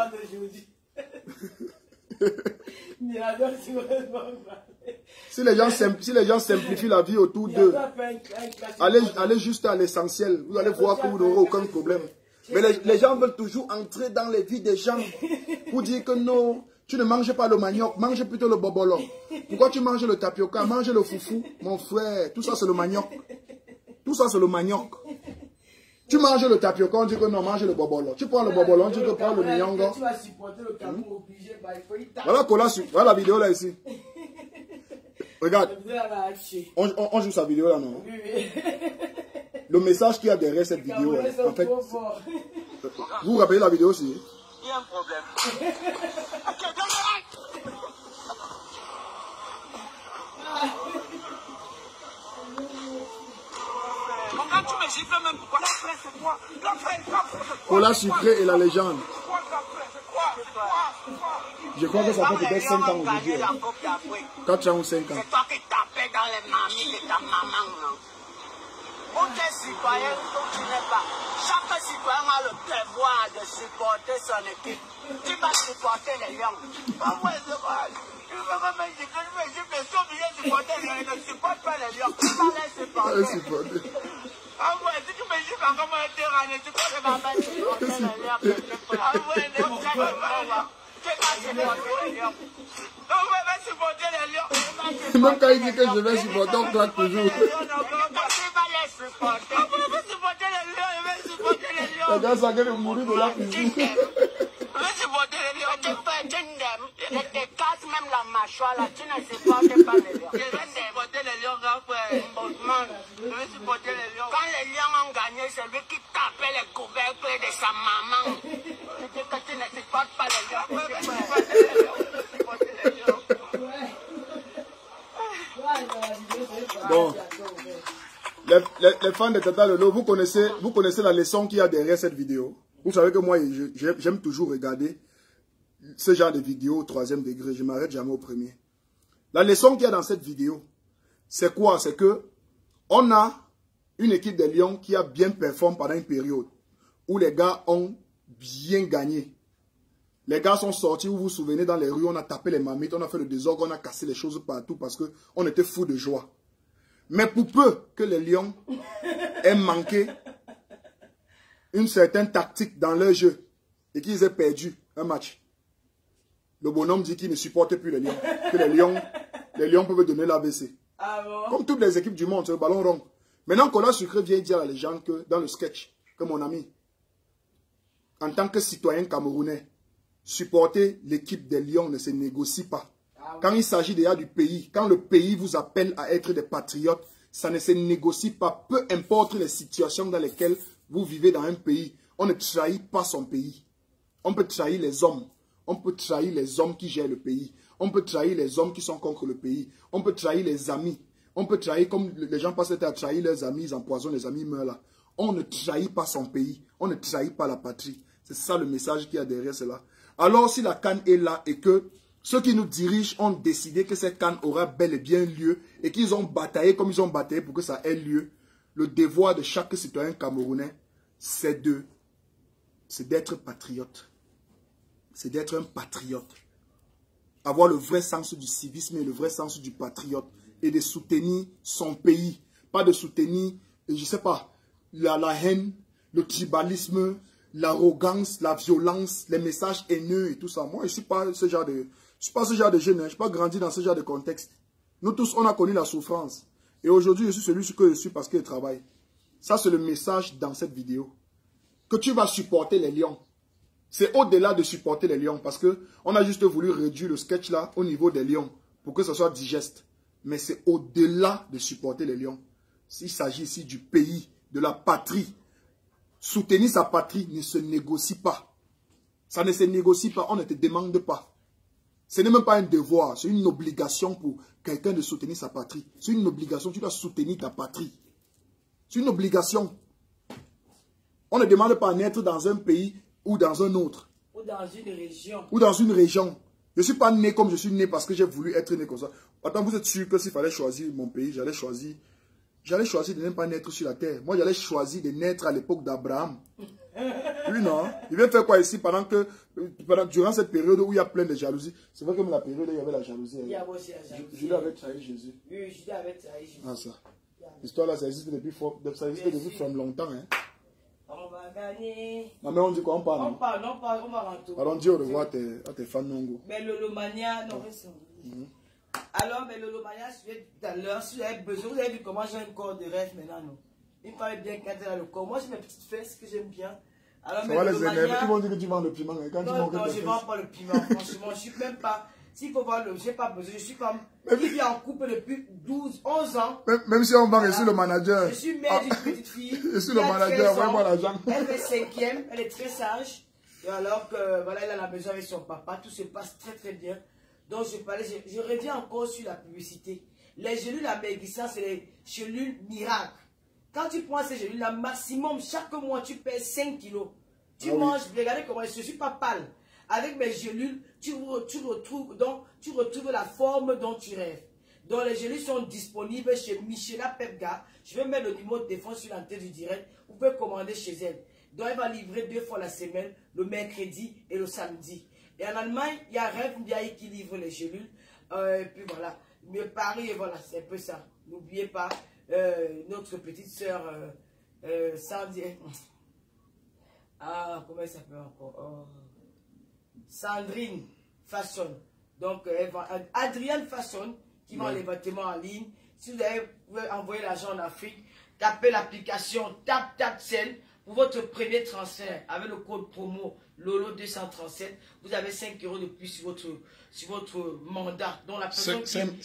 Si les, gens si les gens simplifient la vie autour d'eux, allez, allez juste à l'essentiel. Vous allez voir que vous n'aurez aucun problème. Mais les, les gens veulent toujours entrer dans les vies des gens pour dire que non, tu ne manges pas le manioc, mange plutôt le bobolo. Pourquoi tu manges le tapioca, mange le foufou, mon frère. Tout ça c'est le manioc. Tout ça c'est le manioc. Tu manges le tapioca, on dit que non, mange le bobolo. Tu prends le bobolo, on dit que prends le nyongo. Tu vas supporter le Cameroun obligé, bah, il faut y taper. Voilà, Kola, voilà la vidéo là ici. Regarde, on, on, on joue sa vidéo là, non? Oui, oui. Le message qu'il y a derrière cette vidéo, là, en fait, vous vous rappelez la vidéo aussi? Il y a un problème. Quand tu me gifles même, pourquoi? L'entrée, c'est quoi? L'entrée, c'est quoi? Kola Sucré et la légende. Je crois que ça fait peut-être cinq ans aujourd'hui. quatre ans ou cinq ans. C'est toi qui tapais dans les mamies de ta maman, non? On est citoyen, donc tu n'es pas. Chaque citoyen a le devoir de supporter son équipe. Tu vas supporter les lions. Pas moi, c'est quoi? Je veux que mes équipes, je me suis obligé de supporter les lions. Je ne supporte pas les lions. Tu vas les supporter. Ah ouais, si tu me dis encore un terrain, tu crois que je vais supporter les lions. Ah ouais, les lions, tu vas supporter les lions. On va supporter les lions. Même quand il dit que je vais supporter, on claque toujours. Les gars, ça va mourir de la cuisine. Je te casse même la mâchoire là, tu ne supportes pas les lions. Je vais supporter les lions, grand frère. Je vais supporter les lions. Quand les lions ont gagné, c'est lui qui tapait les couvercles de sa maman. Je dis que tu ne supportes pas les lions. Je vais supporter les lions. Bon. Les, les, les fans de Tata Lolo, vous connaissez, vous connaissez la leçon qu'il y a derrière cette vidéo. Vous savez que moi, j'aime toujours regarder ce genre de vidéos au troisième degré. Je ne m'arrête jamais au premier. La leçon qu'il y a dans cette vidéo, c'est quoi? C'est que on a une équipe de Lions qui a bien performé pendant une période où les gars ont bien gagné. Les gars sont sortis, vous vous souvenez, dans les rues, on a tapé les mamites, on a fait le désordre, on a cassé les choses partout parce qu'on était fous de joie. Mais pour peu que les Lions aient manqué une certaine tactique dans leur jeu et qu'ils aient perdu un match, le bonhomme dit qu'il ne supporte plus les Lions. Que les Lions, les Lions peuvent donner l'A V C. Ah bon? Comme toutes les équipes du monde, c'est le ballon rond. Maintenant, Kola Sucré vient dire à la légende que dans le sketch, que mon ami, en tant que citoyen camerounais, supporter l'équipe des Lions ne se négocie pas. Quand il s'agit déjà du pays, quand le pays vous appelle à être des patriotes, ça ne se négocie pas. Peu importe les situations dans lesquelles vous vivez dans un pays, on ne trahit pas son pays. On peut trahir les hommes. On peut trahir les hommes qui gèrent le pays. On peut trahir les hommes qui sont contre le pays. On peut trahir les amis. On peut trahir, comme les gens passent à trahir leurs amis, ils empoisonnent, les amis meurent là. On ne trahit pas son pays. On ne trahit pas la patrie. C'est ça le message qu'il y a derrière cela. Alors si la C A N est là et que ceux qui nous dirigent ont décidé que cette C A N aura bel et bien lieu et qu'ils ont bataillé comme ils ont bataillé pour que ça ait lieu, le devoir de chaque citoyen camerounais, c'est de, c'est d'être patriote. C'est d'être un patriote. Avoir le vrai sens du civisme et le vrai sens du patriote. Et de soutenir son pays. Pas de soutenir, je sais pas, la, la haine, le tribalisme, l'arrogance, la violence, les messages haineux et tout ça. Moi, je ne suis pas ce genre de, je suis pas ce genre de jeune. Je ne suis pas grandi dans ce genre de contexte. Nous tous, on a connu la souffrance. Et aujourd'hui, je suis celui que je suis parce que je travaille. Ça, c'est le message dans cette vidéo. Que tu vas supporter les lions. C'est au-delà de supporter les lions. Parce qu'on a juste voulu réduire le sketch là au niveau des lions. Pour que ce soit digeste. Mais c'est au-delà de supporter les lions. Il s'agit ici du pays, de la patrie. Soutenir sa patrie ne se négocie pas. Ça ne se négocie pas, on ne te demande pas. Ce n'est même pas un devoir, c'est une obligation pour quelqu'un de soutenir sa patrie. C'est une obligation, tu dois soutenir ta patrie. C'est une obligation. On ne demande pas à naître dans un pays ou dans un autre. Ou dans une région. Ou dans une région. Je ne suis pas né comme je suis né parce que j'ai voulu être né comme ça. Attends, vous êtes sûr que s'il fallait choisir mon pays, j'allais choisir... J'allais choisir de ne pas naître sur la terre. Moi, j'allais choisir de naître à l'époque d'Abraham. Oui, non. Il vient faire quoi ici pendant que, pendant, durant cette période où il y a plein de jalousie. C'est vrai que même la période où il y avait la jalousie. Il y a aussi la jalousie. Judas avait trahi Jésus. Oui, Judas avait trahi Jésus. Ah, ça. L'histoire là, ça existe depuis, ça existe depuis from longtemps. Hein. On va gagner. Non, mais on dit quoi? On parle. On parle, on parle, on va rentrer. Alors, on dit au revoir à tes, à tes fans Nongo. Mais Lolomania, non, c'est mm -hmm. Alors, mais Lolomania, je suis tout à l'heure, si vous avez besoin, vous avez vu comment j'ai un corps de rêve maintenant, non? Il me fallait bien quand dans le corps. Moi, j'ai mes petites fesses que j'aime bien. Alors, mais Lolomania... Ils vont dire que tu vends le piment. Quand non, tu non, je ne vends pas le piment, franchement. Je suis même pas... S'il faut voir le... Je n'ai pas besoin. Je suis comme... Je vis en couple depuis douze, onze ans. Même, même si on va voilà. Je suis le manager. Je suis mère ah. d'une petite fille. Je suis le manager, vraiment l'argent. Elle fait cinquième, elle est très sage. Et alors que, voilà, elle est à la maison avec son papa. Tout se passe très très bien. Donc je parlais, je, je reviens encore sur la publicité. Les gélules amaigrissants, c'est les gélules miracles. Quand tu prends ces gélules-là, maximum, chaque mois, tu perds cinq kilos. Tu ah manges, oui. Regardez comment je ne suis pas pâle. Avec mes gélules, tu, tu, retrouves, donc, tu retrouves la forme dont tu rêves. Donc les gélules sont disponibles chez Michela Pepga. Je vais mettre le numéro de téléphone sur l'entrée du direct. Vous pouvez commander chez elle. Donc elle va livrer deux fois la semaine, le mercredi et le samedi. Et en Allemagne, il y a Rêve Ndiaye qui livre les gélules. Euh, et puis voilà. Mais Paris, voilà, c'est un peu ça. N'oubliez pas, euh, notre petite sœur, euh, euh, Sandy. Ah, comment elle s'appelle encore? Oh. Sandrine Fashion. Donc, euh, elle va, Adrienne Fashion, qui vend ouais. les vêtements en ligne. Si vous avez envoyé l'argent en Afrique, tapez l'application Tap Tap Send pour votre premier transfert avec le code promo Lolo deux cent trente-sept. Vous avez cinq euros de plus sur votre, sur votre mandat. Donc la personne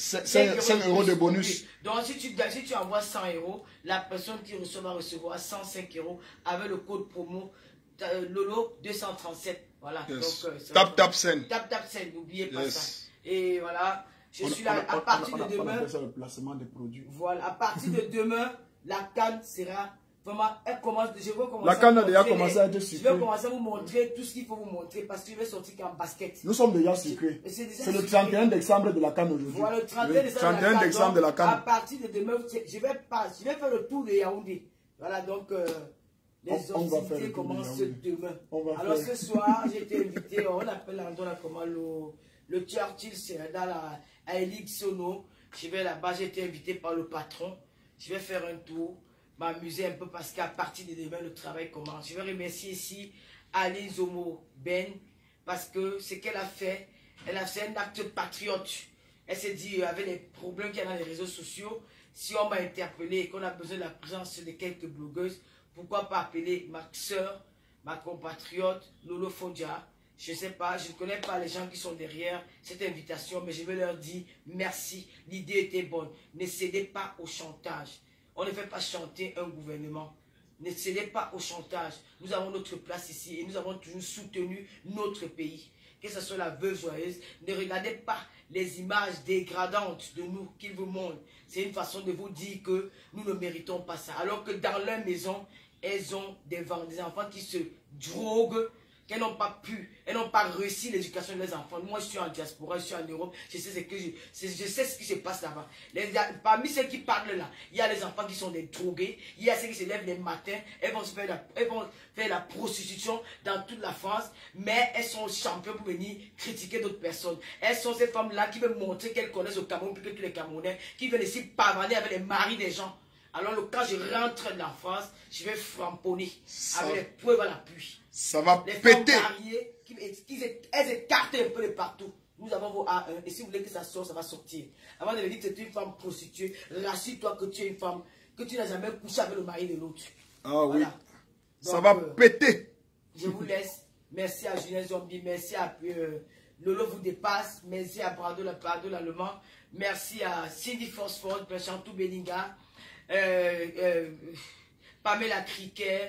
cinq euros de bonus. Donc si tu, si tu envoies cent euros, la personne qui reçoit va recevoir cent cinq euros avec le code promo euh, Lolo deux cent trente-sept. Voilà. Yes. Donc, euh, tap Tap Send. Tap Tap Send, n'oubliez pas yes. ça. Et voilà. Je on, suis là on, à partir on, on, de demain. On ça le placement des produits. Voilà, à partir de demain, la canne sera vraiment. Elle commence. Je vais commencer. La canne a déjà commencé à être sucrée. Je vais commencer à vous montrer tout ce qu'il faut vous montrer parce que je vais sortir qu'en basket. Nous sommes déjà sucrés. C'est le trente et un décembre de la canne aujourd'hui. Voilà, le trente et un décembre de la canne. À partir de demain, je vais pas, je vais faire le tour de Yaoundé. Voilà, donc euh, les hostilités commencent demain. Alors ce soir, j'ai été invité. On appelle l'endroit comment le le Churchill, c'est dans la à Elik Sono. Je vais là-bas, j'ai été invité par le patron. Je vais faire un tour, m'amuser un peu parce qu'à partir de demain, le travail commence. Je vais remercier ici Aline Zomo Ben parce que ce qu'elle a fait, elle a fait un acte patriote. Elle s'est dit, avec les problèmes qu'il y a dans les réseaux sociaux, si on m'a interpellé et qu'on a besoin de la présence de quelques blogueuses, pourquoi pas appeler ma soeur, ma compatriote Lolo Fondia. Je ne sais pas, je ne connais pas les gens qui sont derrière cette invitation, mais je vais leur dire merci, l'idée était bonne. Ne cédez pas au chantage. On ne fait pas chanter un gouvernement. Ne cédez pas au chantage. Nous avons notre place ici et nous avons toujours soutenu notre pays. Que ce soit la veuve joyeuse, ne regardez pas les images dégradantes de nous qu'ils vous montrent. C'est une façon de vous dire que nous ne méritons pas ça. Alors que dans leur maison, elles ont des, des enfants qui se droguent, qu'elles n'ont pas pu, elles n'ont pas réussi l'éducation de leurs enfants. Moi, je suis en diaspora, je suis en Europe, je sais ce, que je, je sais ce qui se passe là-bas. Parmi ceux qui parlent là, il y a les enfants qui sont des drogués, il y a ceux qui se lèvent les matins, elles vont, se faire, la, elles vont faire la prostitution dans toute la France, mais elles sont championnes pour venir critiquer d'autres personnes. Elles sont ces femmes-là qui veulent montrer qu'elles connaissent au Cameroun plus que tous les Camerounais, qui viennent ici pavaner avec les maris des gens. Alors quand je rentre de la France, je vais framponner avec les preuves à l'appui. Ça va les péter. Femmes mariées, qui, qui, elles écartent un peu de partout. Nous avons vos A un et si vous voulez que ça sorte, ça va sortir. Avant de me dire que tu es une femme prostituée, rassure-toi que tu es une femme, que tu n'as jamais couché avec le mari de l'autre. Ah oui. Voilà. Ça Donc, va euh, péter. Je vous laisse. Merci à Julien Zombie, merci à euh, Lolo vous dépasse, merci à Brado la Brado l'allemand, merci à Cindy Phosphore, Chantou Belinga, euh, euh, Pamela Criquet,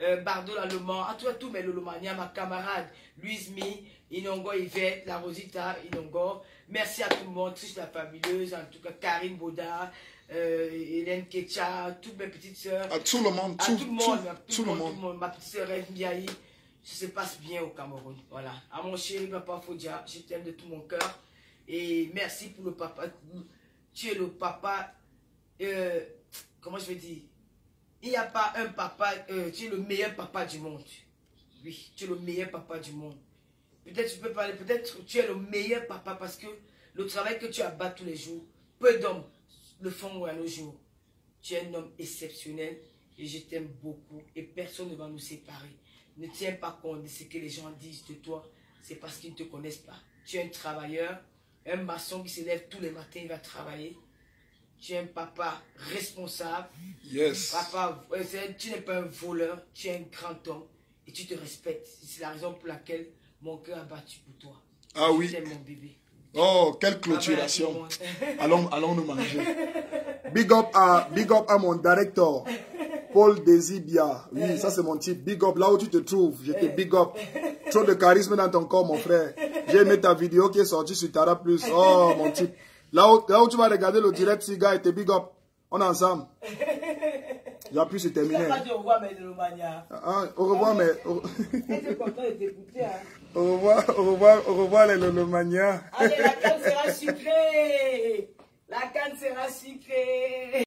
euh, Bardo l'Allemand, à toi tous mes Lolomania, ma camarade, Louise Mi, Inongo Yvette, la Rosita, Inongo. Merci à tout le monde, Triche la fabuleuse, en tout cas Karine Baudard, euh, Hélène Ketcha, toutes mes petites sœurs. À tout le monde, à tout, tout le monde, tout, à tout, tout le monde, le monde. tout le monde. Ma petite sœur Eve Mbiaye, ça se passe bien au Cameroun. Voilà. À mon chéri Papa Fodia, je t'aime de tout mon cœur. Et merci pour le papa. Tu es le papa, euh, comment je vais dire, il n'y a pas un papa, euh, tu es le meilleur papa du monde. Oui, tu es le meilleur papa du monde. Peut-être tu peux parler, peut-être tu es le meilleur papa parce que le travail que tu abattes tous les jours, peu d'hommes le font à nos jours. Tu es un homme exceptionnel et je t'aime beaucoup et personne ne va nous séparer. Ne tiens pas compte de ce que les gens disent de toi, c'est parce qu'ils ne te connaissent pas. Tu es un travailleur, un maçon qui se lève tous les matins, il va travailler. Tu es un papa responsable. Yes. Papa, tu n'es pas un voleur, tu es un grand homme et tu te respectes. C'est la raison pour laquelle mon cœur a battu pour toi. Ah oui. Tu es mon bébé. Oh, quelle clôturation. allons, allons nous manger. Big up à, big up à mon directeur, Paul Desibia. Oui, ça c'est mon type. Big up, là où tu te trouves, je te big up. Trop de charisme dans ton corps, mon frère. J'ai aimé ta vidéo qui est sortie sur Tara Plus. Oh, mon type. Là où, là où tu vas regarder le direct, Siga et te big up. On est ensemble. J'ai pu se terminer. Au revoir, mes Lolomania. Ah, au revoir, mais... Au... content de t'écouter. Hein. Au revoir, au revoir, au revoir les Lolomania. Allez, la canne sera sucrée. La canne sera sucrée.